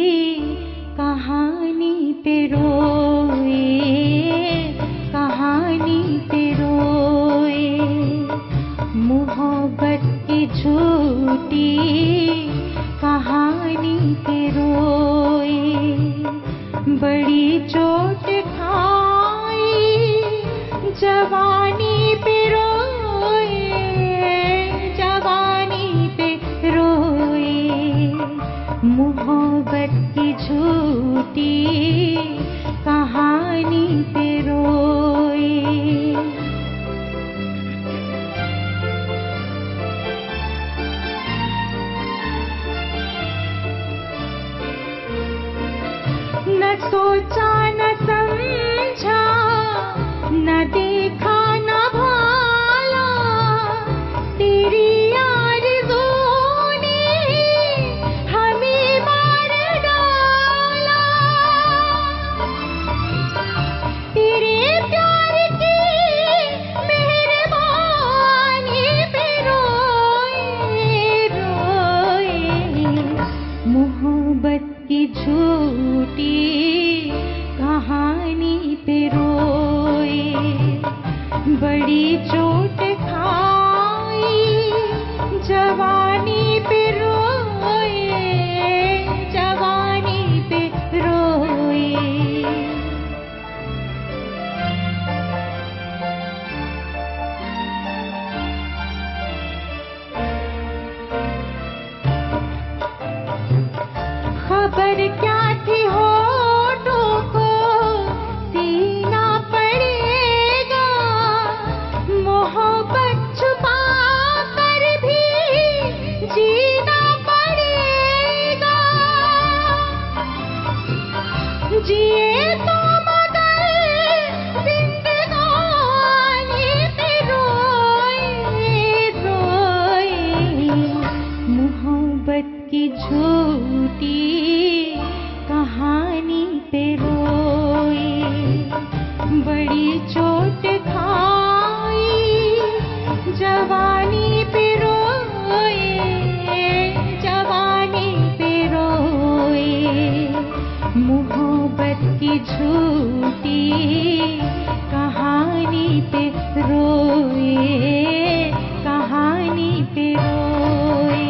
कहानी पे रोए, कहानी पे रोए। मोहब्बत की झूठी कहानी पे रोए। बड़ी चोट खाई जवानी पे रोए, जवानी पे रोए। मोहब्बत की झूठी कहानी पे रोए। न सोचा न समझा, न देखा न भाला, तेरी आरज़ू ने हमें मार डाला। तेरे प्यार की मेहरबानी पे रोए, रोए। मोहब्बत की झूठी कहानी पे रोए। बड़ी चोट खाई जवानी पे रोए, जवानी पे रोए। खबर क्या थी होठों को सीना पड़ेगा। मोहब्बत छुपा कर भी जीना पड़ेगा। जिए तो मगर जिंदगानी पे रोए, रोए। मोहब्बत की झूठी कहानी पे रोए। बड़ी चोट खाई जवानी पे रोए, जवानी पे रोए। मोहब्बत की झूठी कहानी पे रोए, कहानी पे रोए।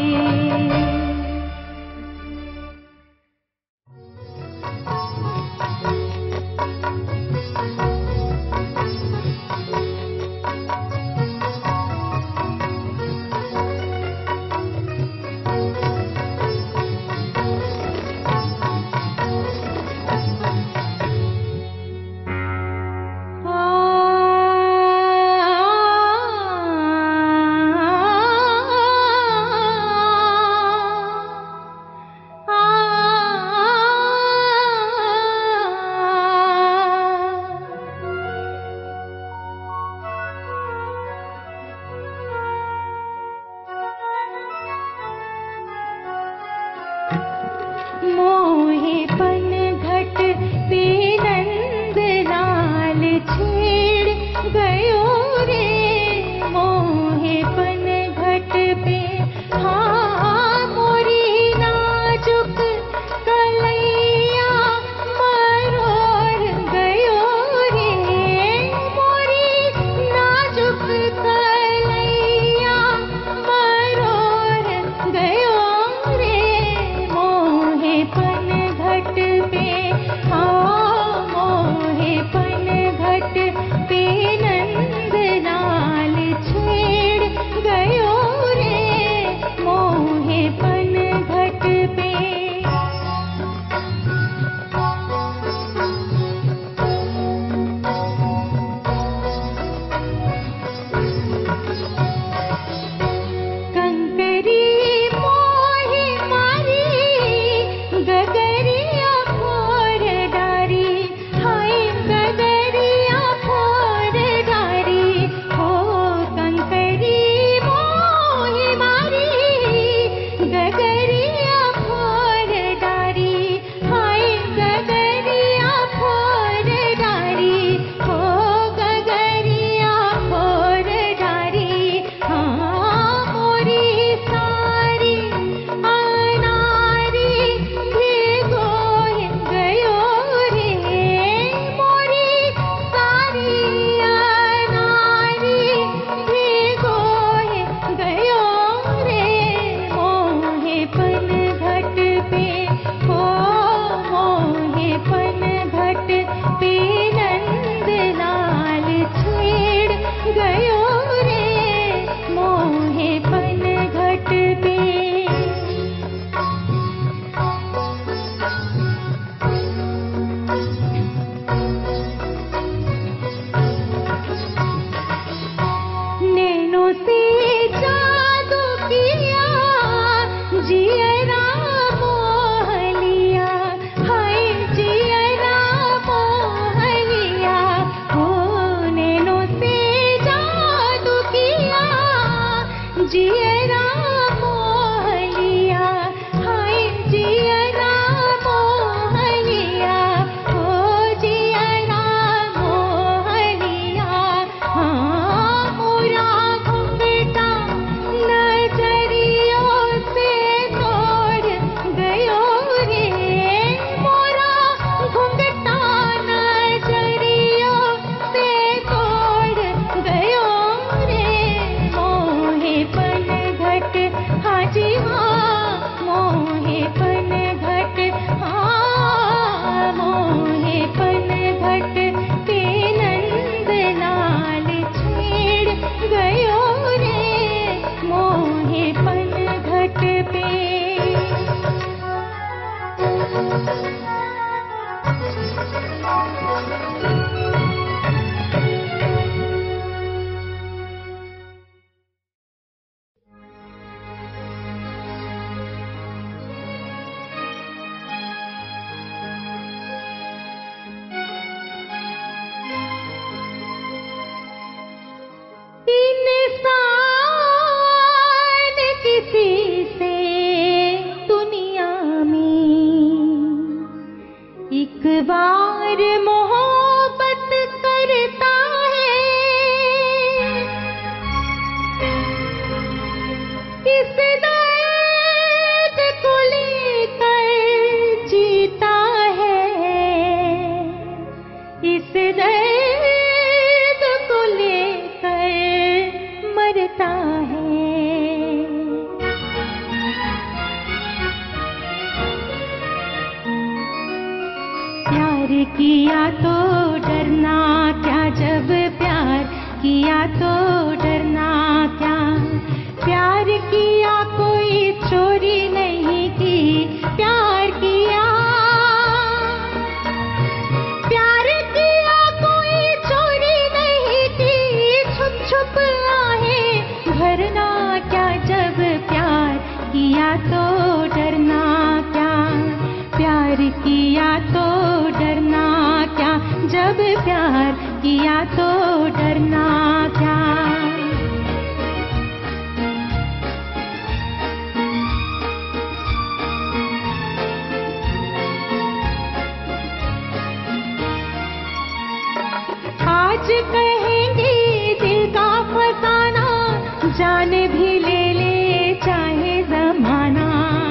कहेंगे दिल का फसाना, जान भी ले ले चाहे जमाना।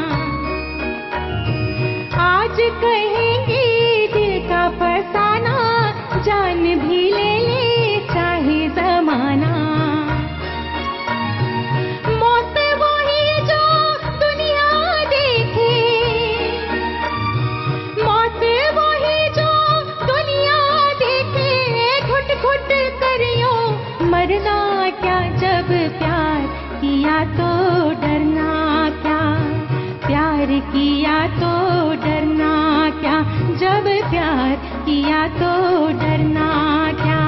आज कहेंगे दिल का फसाना, जान भी ले ले चाहे जमाना। मौत वही जो दुनिया देखे, मौत वही जो दुनिया देखे। घुट घुट करियो मरना क्या, जब प्यार किया तो डरना क्या, प्यार किया तो डरना क्या, जब प्यार किया तो डरना क्या।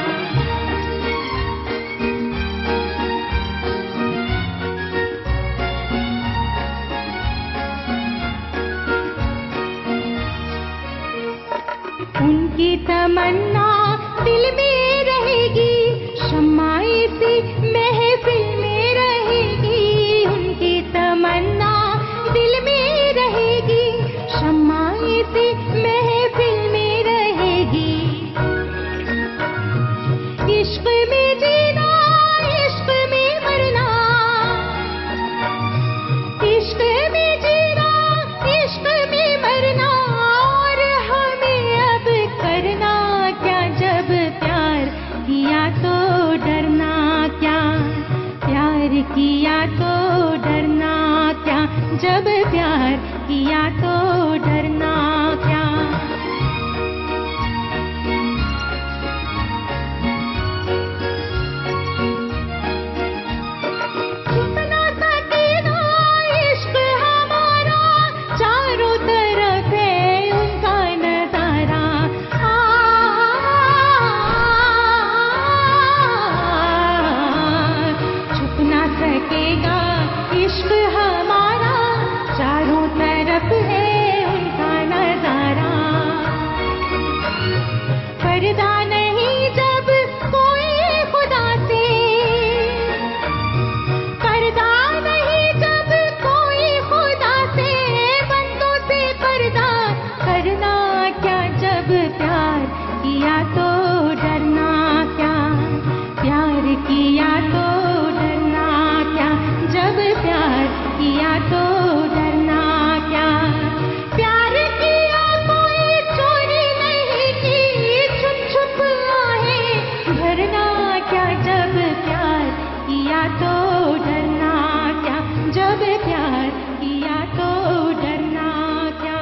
उनकी तमन्ना दिल में रहेगी, शम्माए सी महफिल में रहेगी। उनकी तमन्ना दिल में रहेगी, शम्माए सी महफिल में रहेगी। इश्क में जीना, इश्क में मरना, इश्क में जीना, इश्क में मरना। और हमें अब करना क्या, जब प्यार किया तो डरना क्या, प्यार किया तो डरना क्या, जब प्यार किया तो डरना क्या। छुप ना सकेगा इश्क हमारा, चारों तरफ है उनका नजारा। छुप ना सकेगा इश्क हमारा, चारों तरफ है उनका नजारा। पर्दा नहीं जब कोई खुदा से, पर्दा नहीं जब कोई खुदा से। बंदों से पर्दा करना क्या, जब प्यार किया तो डरना क्या, प्यार किया तो डरना क्या, जब प्यार किया तो डरना क्या। प्यार किया कोई चोरी नहीं की, छुप छुप आहें भरना क्या, जब प्यार किया तो डरना क्या, जब प्यार किया तो डरना क्या।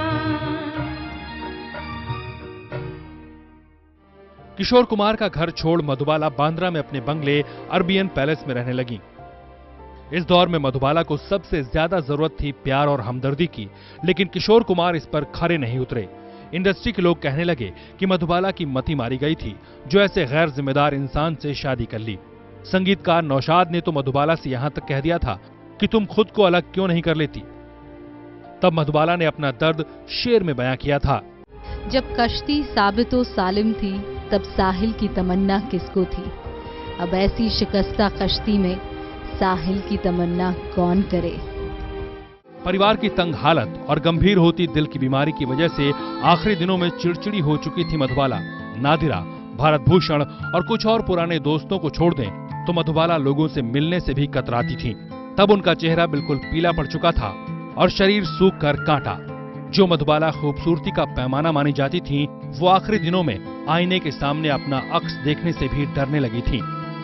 किशोर कुमार का घर छोड़ मधुबाला बांद्रा में अपने बंगले अरबियन पैलेस में रहने लगी। इस दौर में मधुबाला को सबसे ज्यादा जरूरत थी प्यार और हमदर्दी की, लेकिन किशोर कुमार इस पर खरे नहीं उतरे। इंडस्ट्री के लोग कहने लगे कि मधुबाला की मति मारी गई थी, जो ऐसे गैर जिम्मेदार इंसान से शादी कर ली। संगीतकार नौशाद ने तो मधुबाला से यहां तक कह दिया था कि तुम खुद को अलग क्यों नहीं कर लेती। तब मधुबाला ने अपना दर्द शेर में बयां किया था। जब कश्ती साबितो सालिम थी, तब साहिल की तमन्ना किसको थी। अब ऐसी शिकस्ता कश्ती में साहिल की तमन्ना कौन करे। परिवार की तंग हालत और गंभीर होती दिल की बीमारी की वजह से आखिरी दिनों में चिड़चिड़ी हो चुकी थी मधुबाला। नादिरा, भारत भूषण और कुछ और पुराने दोस्तों को छोड़ दें तो मधुबाला लोगों से मिलने से भी कतराती थी। तब उनका चेहरा बिल्कुल पीला पड़ चुका था और शरीर सूख कर कांटा। जो मधुबाला खूबसूरती का पैमाना मानी जाती थी, वो आखिरी दिनों में आईने के सामने अपना अक्स देखने से भी डरने लगी थी।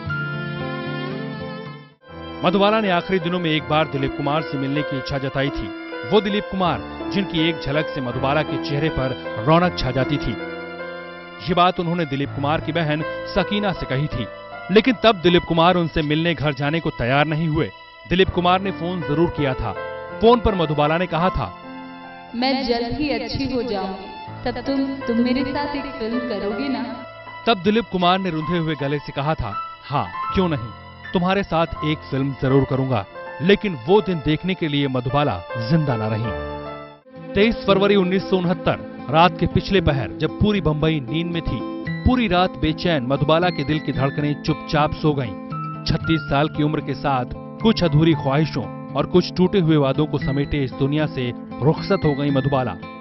मधुबाला ने आखिरी दिनों में एक बार दिलीप कुमार से मिलने की इच्छा जताई थी। वो दिलीप कुमार जिनकी एक झलक से मधुबाला के चेहरे पर रौनक छा जाती थी। ये बात उन्होंने दिलीप कुमार की बहन सकीना से कही थी, लेकिन तब दिलीप कुमार उनसे मिलने घर जाने को तैयार नहीं हुए। दिलीप कुमार ने फोन जरूर किया था। फोन पर मधुबाला ने कहा था, मैं जल्द ही अच्छी हो जाऊंगी, तब तुम मेरे साथ एक फिल्म करोगे ना। तब दिलीप कुमार ने रुंधे हुए गले से कहा था, हाँ क्यों नहीं, तुम्हारे साथ एक फिल्म जरूर करूंगा। लेकिन वो दिन देखने के लिए मधुबाला जिंदा न रही। 23 फरवरी 1969 रात के पिछले पहर, जब पूरी बंबई नींद में थी, पूरी रात बेचैन मधुबाला के दिल की धड़कनें चुपचाप सो गईं। 36 साल की उम्र के साथ कुछ अधूरी ख्वाहिशों और कुछ टूटे हुए वादों को समेटे इस दुनिया से रुखसत हो गई मधुबाला।